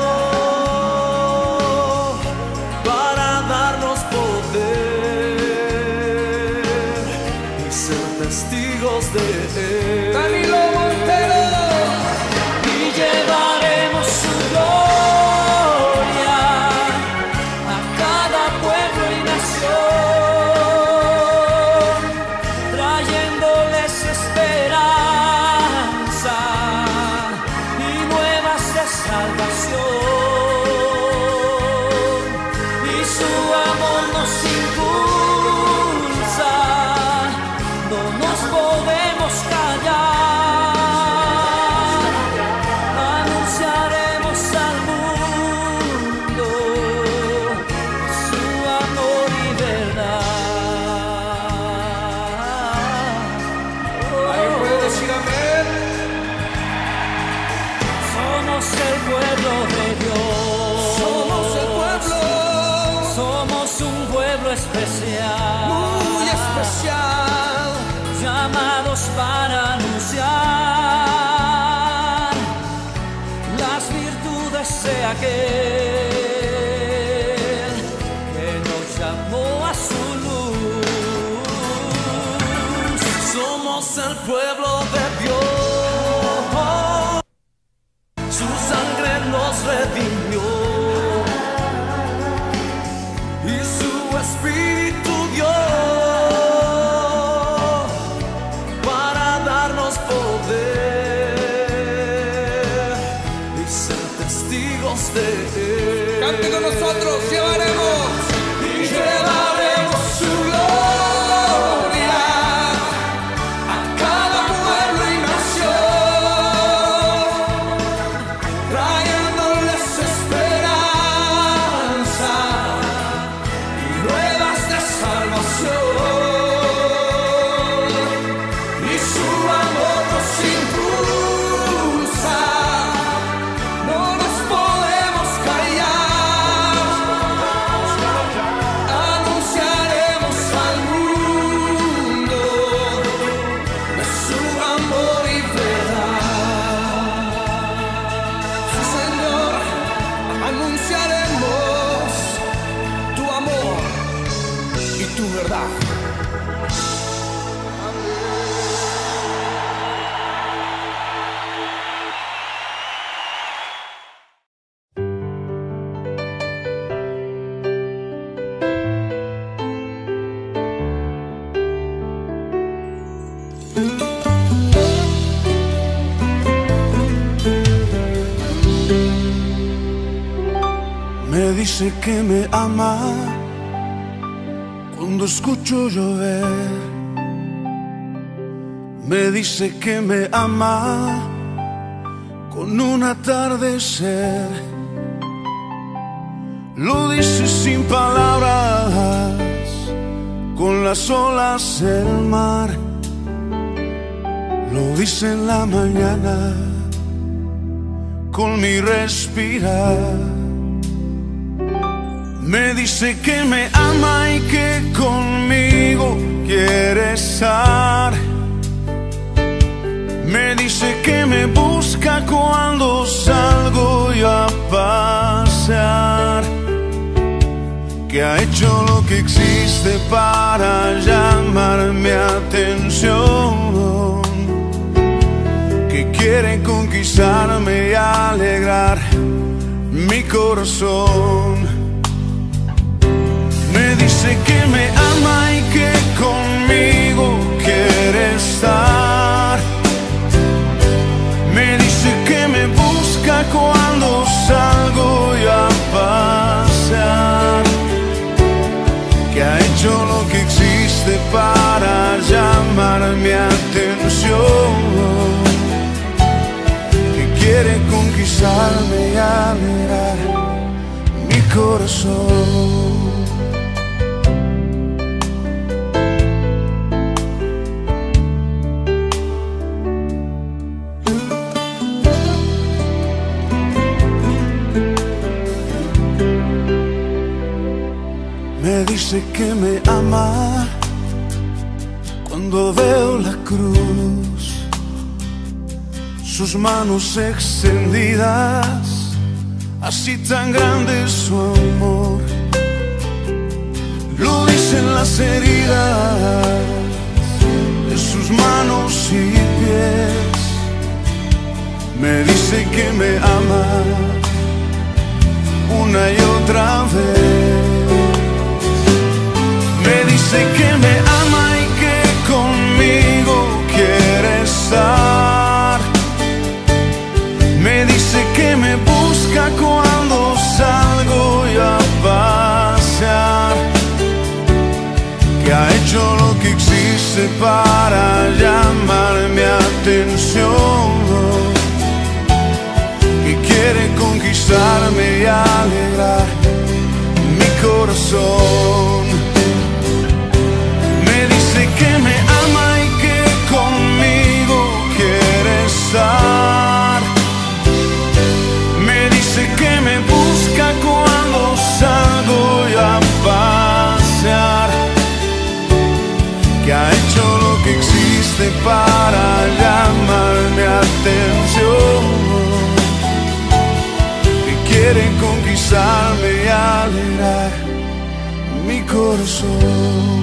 para darnos poder y ser testigos de él. Danilo Montero. Y llevaremos su gloria a cada pueblo y nación, trayéndoles esperanza y nuevas de salvación. Y su amor nos impulsa, no nos podemos callar. Anunciaremos al mundo su amor y verdad. ¿Alguien puede decir amén? Somos el pueblo de Dios, Somos el pueblo somos un pueblo especial, muy especial, llamados para anunciar las virtudes de aquel que nos llamó a su luz. Somos el pueblo de Dios, su sangre nos redimió y su espíritu dio para darnos poder y ser testigos de él. cante con nosotros, llevaremos. Y llevaremos su gloria a cada pueblo y nación, trayéndoles esperanza dice que me ama cuando escucho llover. Me dice que me ama con un atardecer. Lo dice sin palabras, con las olas del mar. Lo dice en la mañana, con mi respirar. Me dice que me ama y que conmigo quiere estar. Me dice que me busca cuando salgo yo a pasear. Que ha hecho lo que existe para llamar mi atención. Que quiere conquistarme y alegrar mi corazón. Me dice que me ama y que conmigo quiere estar. Me dice que me busca cuando salgo yo a pasear. Que ha hecho lo que existe para llamar mi atención. Que quiere conquistarme y alegrar mi corazón. Me dice que me ama cuando veo la cruz, sus manos extendidas, así tan grande es su amor. Lo dicen las heridas de sus manos y pies. Me dice que me ama una y otra vez. Me dice que me ama y que conmigo quiere estar. Me dice que me busca cuando salgo yo a pasear. Que ha hecho lo que existe para llamar mi atención. Que quiere conquistarme y alegrar mi corazón. Que me ama y que conmigo quiere estar. Me dice que me busca cuando salgo yo a pasear. Que ha hecho lo que existe para llamar mi atención. Que quiere conquistarme y alegrar mi corazón.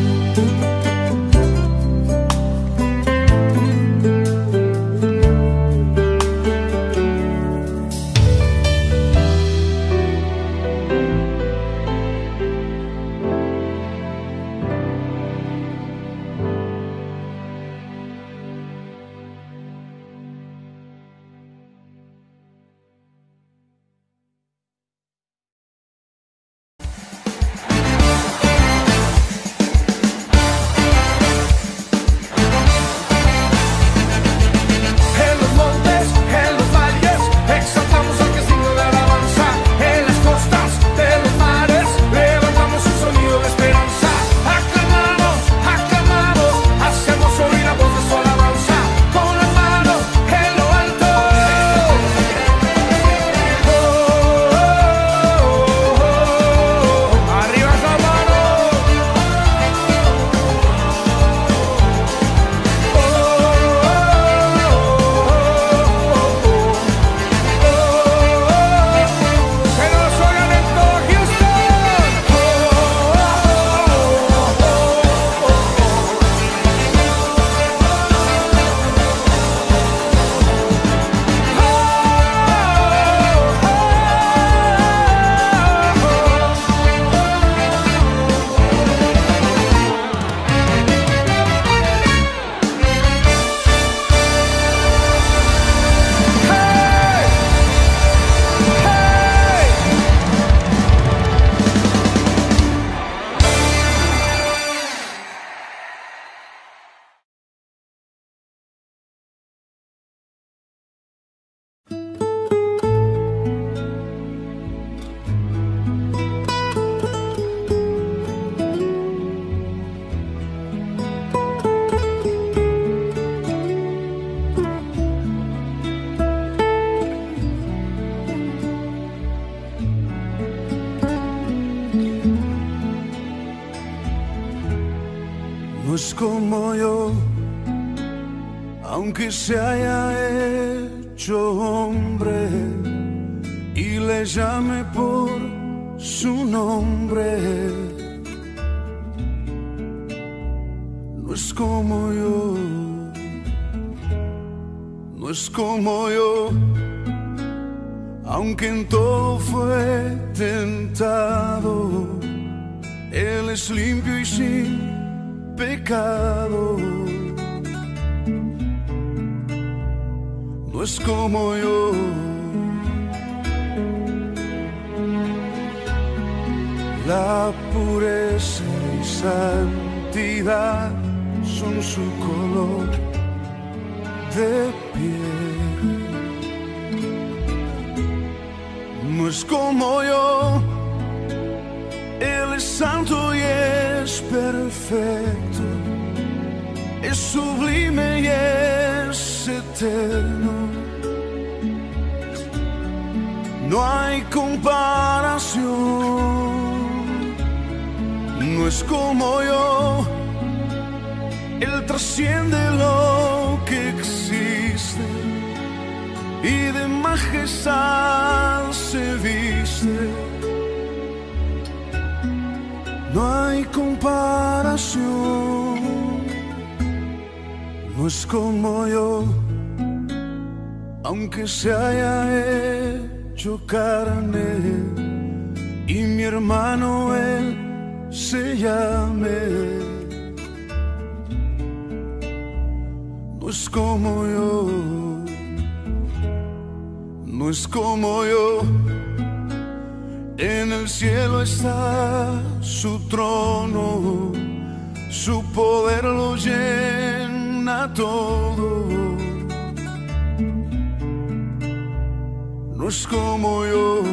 como yo, aunque se haya hecho hombre y le llame por su nombre. No es como yo, no es como yo, aunque en todo fue tentado. Él es limpio y sin pecado. No es como yo. La pureza y santidad son su color de piel. No es como yo. Él es santo y es perfecto, es sublime y es eterno. No hay comparación. No es como yo. Él trasciende lo que existe y de majestad se viste. No hay comparación. No es como yo, aunque se haya hecho carne y mi hermano él se llame. No es como yo, no es como yo. En el cielo está su trono, su poder lo llena todo. No es como yo.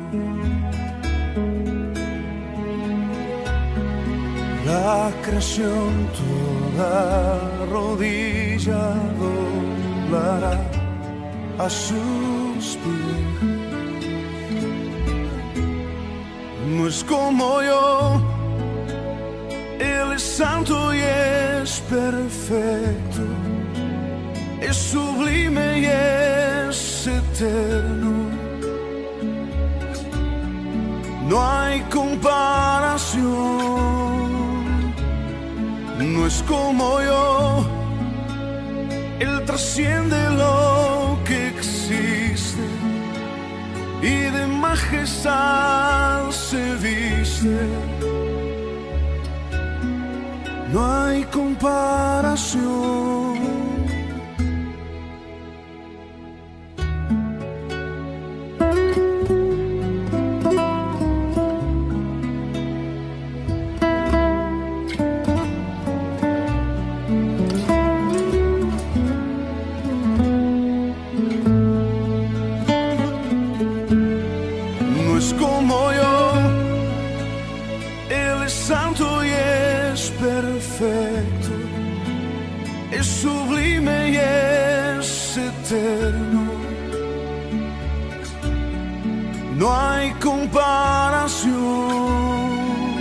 La creación toda rodilla doblará a sus pies. No es como yo. Él es santo y es perfecto, es sublime y es eterno. No hay comparación. No es como yo. Él trasciende lo que existe y de majestad se viste. No hay comparación. No es como yo. Él es santo y es perfecto, es sublime y es eterno. No hay comparación.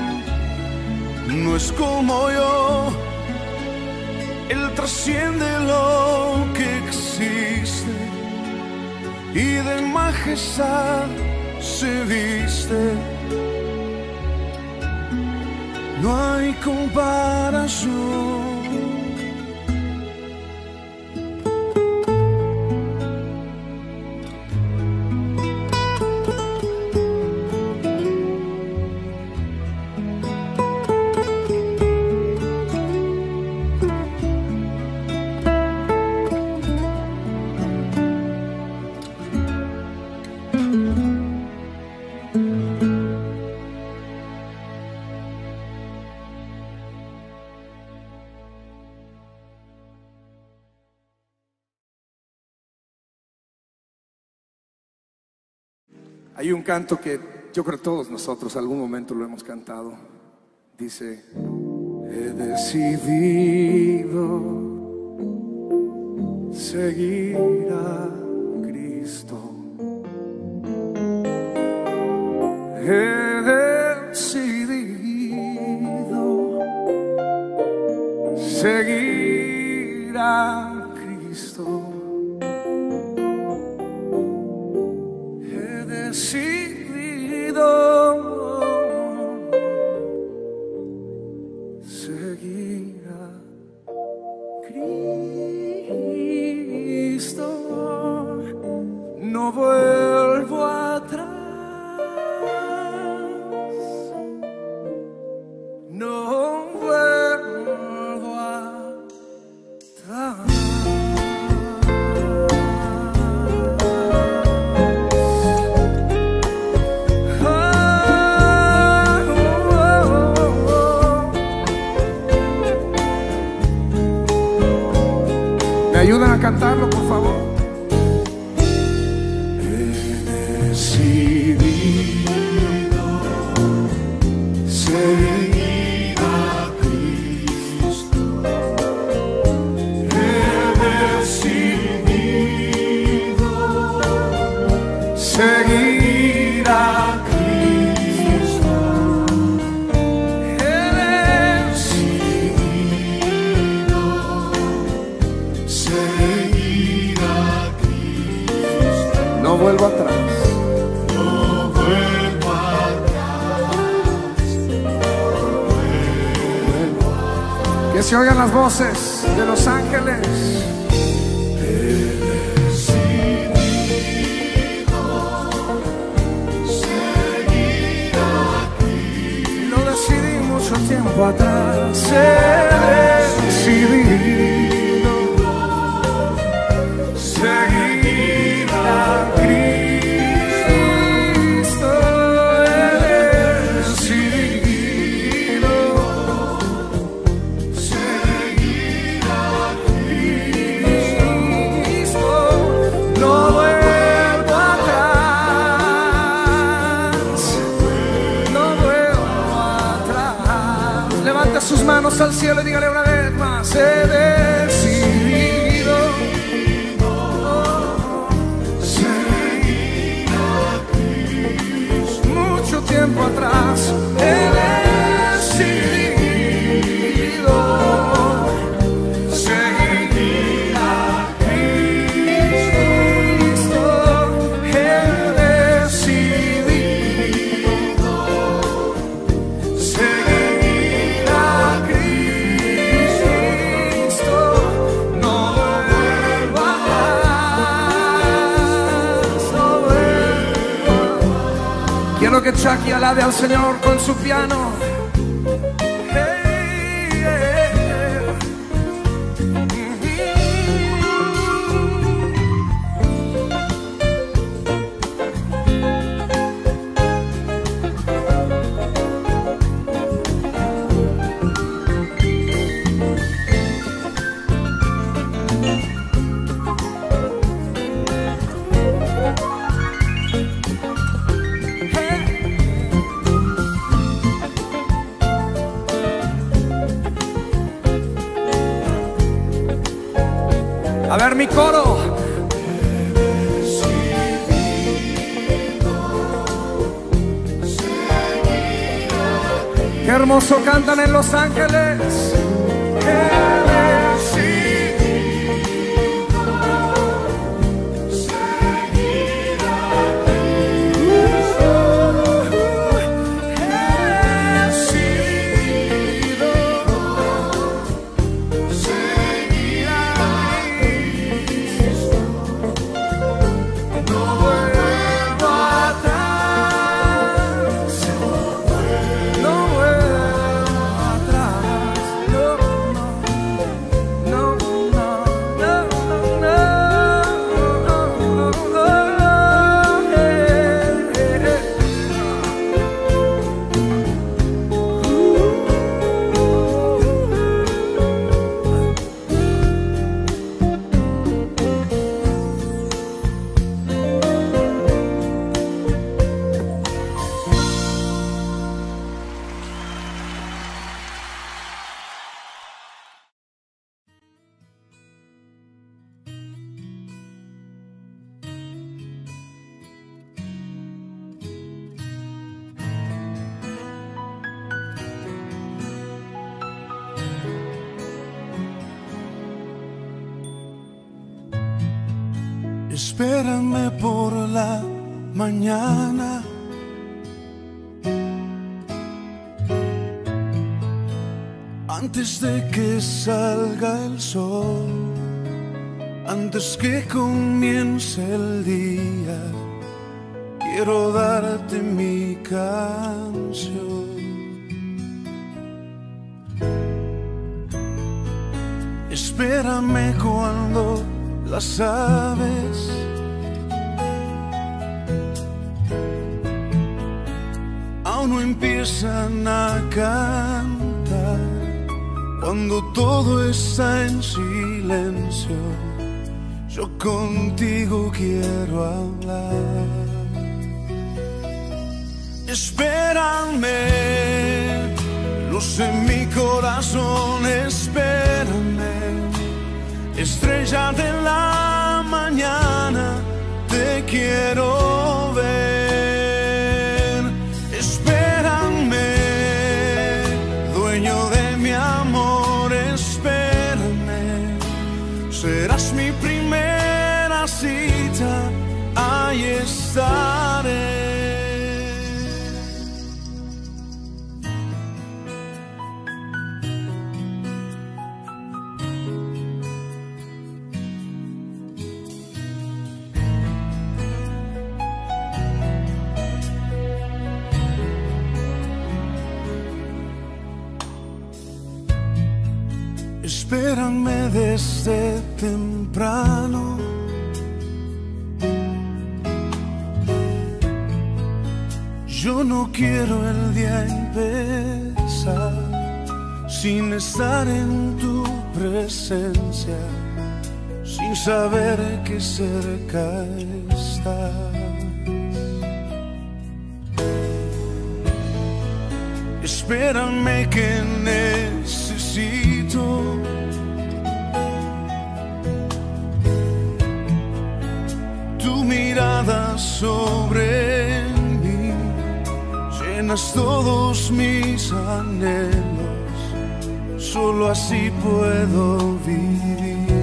No es como yo. Él trasciende lo que existe y de majestad se viste. No hay comparación. Hay un canto que yo creo que todos nosotros algún momento lo hemos cantado. Dice: he decidido seguir a Cristo. He decidido seguir a Cristo. No vuelvo atrás. No vuelvo atrás. ¿Me ayudan a cantarlo, por favor? He decidido seguir a Cristo. He decidido seguir a Cristo. He decidido seguir a Cristo. No vuelvo atrás. No vuelvo atrás. Que se oigan las voces de los ángeles. Lo decidí mucho tiempo atrás. He decidido seguir a Cristo. He decidido seguir a Cristo. No vuelvo atrás. No vuelvo atrás. Levante sus manos al cielo y dígale una vez más. He decidido seguir a Cristo. Mucho tiempo atrás he decidido seguir a Cristo. He decidido seguir a Cristo. No vuelvo atrás. No vuelvo atrás. Quiero que Chucky alabe al Señor con su piano. Hey, yeah. A ver mi coro. Qué hermoso cantan en Los Ángeles. Espérame por la mañana. Antes de que salga el sol, antes que comience el día, quiero darte mi canción. Espérame cuando las aves aún no empiezan a cantar, cuando todo está en silencio, yo contigo quiero hablar. Espérame, luz en mi corazón, espérame, estrella de la mañana, te quiero ver. Espérame, dueño de mi amor, espérame, serás mi primera cita, ahí estaré. Espérame desde temprano, yo no quiero el día empezar sin estar en tu presencia, sin saber que cerca estás. Espérame que necesito tu mirada sobre mí, llenas todos mis anhelos, solo así puedo vivir.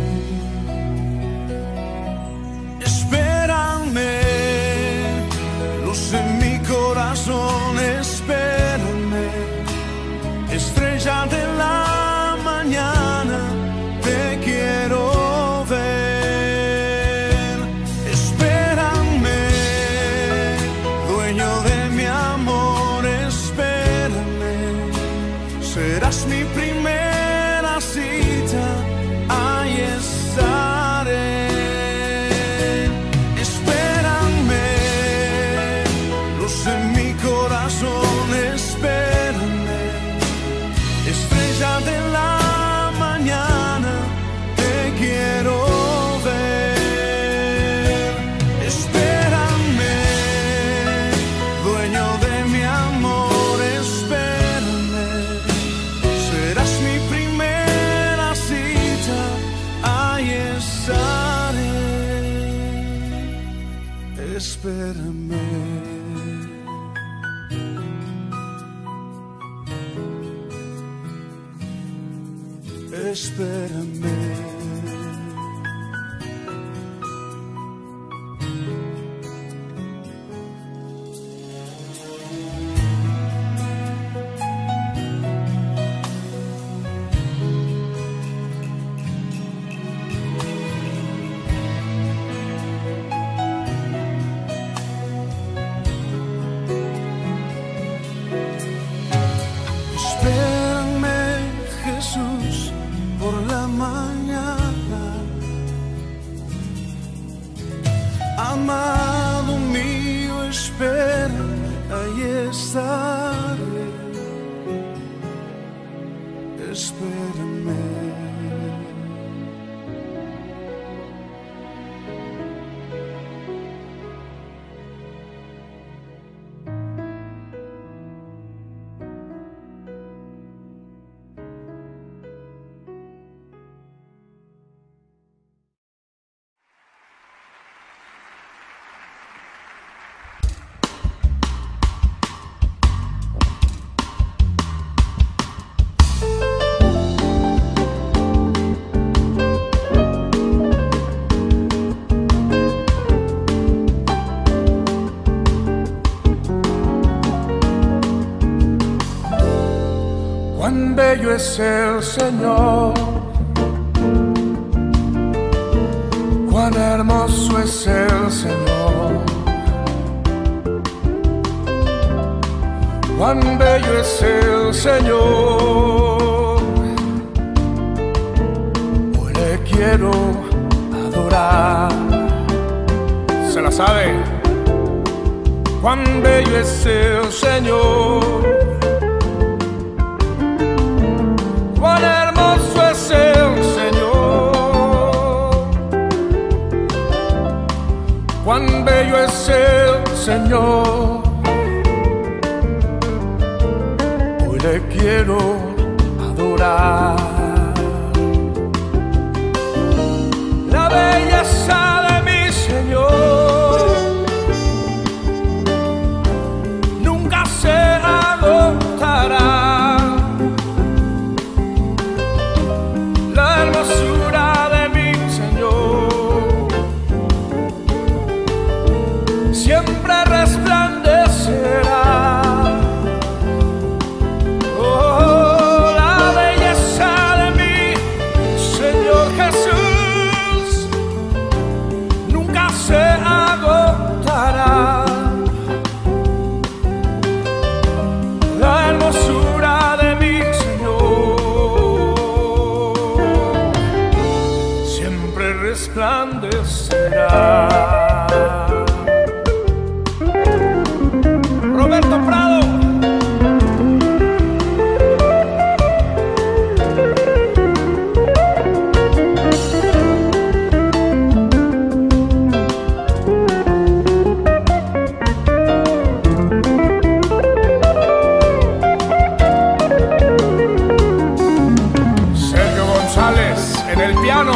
Espérame, luz en mi corazón, espérame, estrella de la mañana, te quiero ver. Espérame, dueño de mi amor, espérame, serás mi primera cita, ahí estaré. Espérame, luz en mi corazón, espérame, estrella de la mañana, te quiero ver. Espérame, dueño de mi amor, espérame, serás mi primera cita, ahí estaré. Espérame. Espérame. Espérame, Jesús, por la mañana. Amado mío, espérame, ahí estaré. Espérame. es el Señor, cuán hermoso es el Señor, cuán bello es el Señor. Hoy le quiero adorar. ¿Se la sabe? Cuán bello es el Señor, cuán hermoso es el Señor, cuán bello es el Señor. Hoy le quiero adorar. La belleza de mi Señor nunca se agotará. La hermosura de mi Señor siempre resplandecerá. Oh, la belleza de mi Señor Jesús nunca se agotará. La hermosura de mi Señor siempre resplandecerá. Roberto Prado. Sergio González en el piano.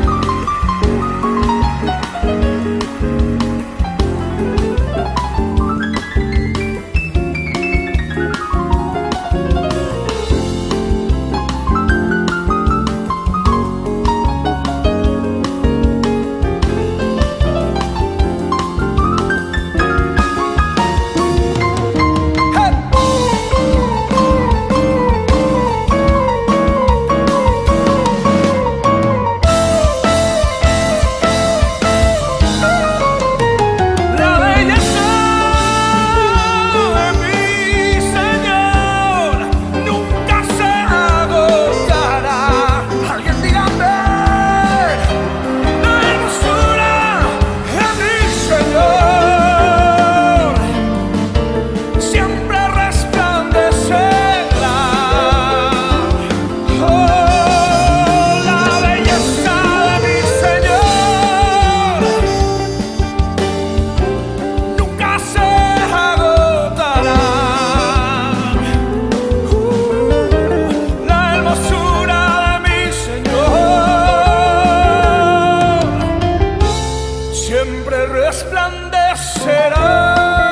Siempre resplandecerá.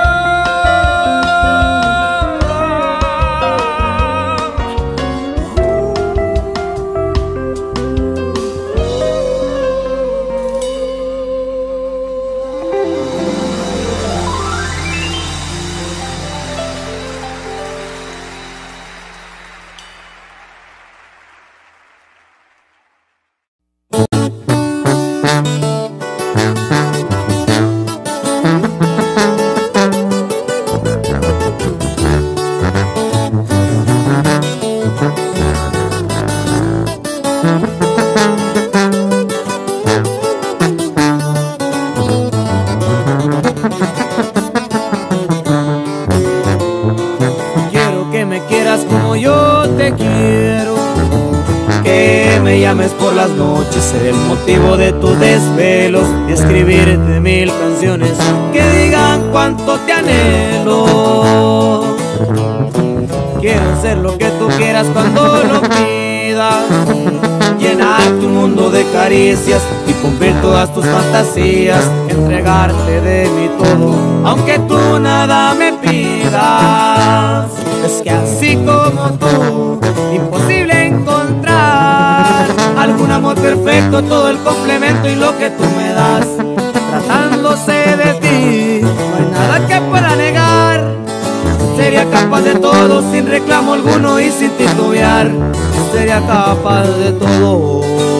Como yo te quiero, que me llames por las noches, ser el motivo de tus desvelos y escribirte 1000 canciones que digan cuánto te anhelo. Quiero ser lo que tú quieras cuando lo pidas, llenar tu mundo de caricias y cumplir todas tus fantasías, entregarte de mi todo, aunque tú nada me pidas. Es que así como tú, imposible encontrar algún amor perfecto, todo el complemento y lo que tú me das. Tratándose de ti, no hay nada que pueda negar. Sería capaz de todo sin reclamo reclamo alguno y sin titubear sería capaz de todo,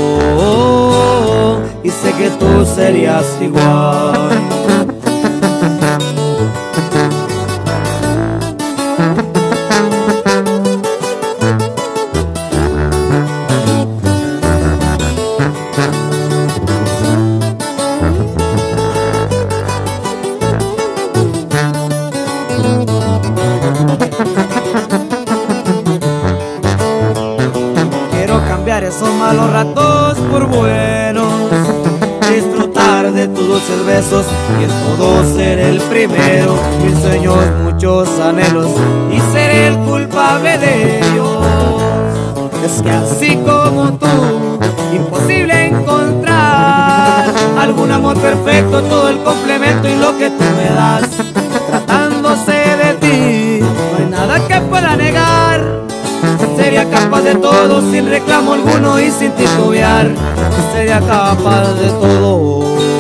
y sé que tú serías igual. Esos malos ratos por buenos, disfrutar de tus dulces besos y en todo ser el primero. Mil sueños, muchos anhelos y ser el culpable de ellos. Es que así como tú, imposible encontrar algún amor perfecto, todo el complemento y lo que tú me das. Tratándose de ti, no hay nada que pueda negar. Sería capaz de todo sin reclamo alguno y sin titubear. Sería capaz de todo.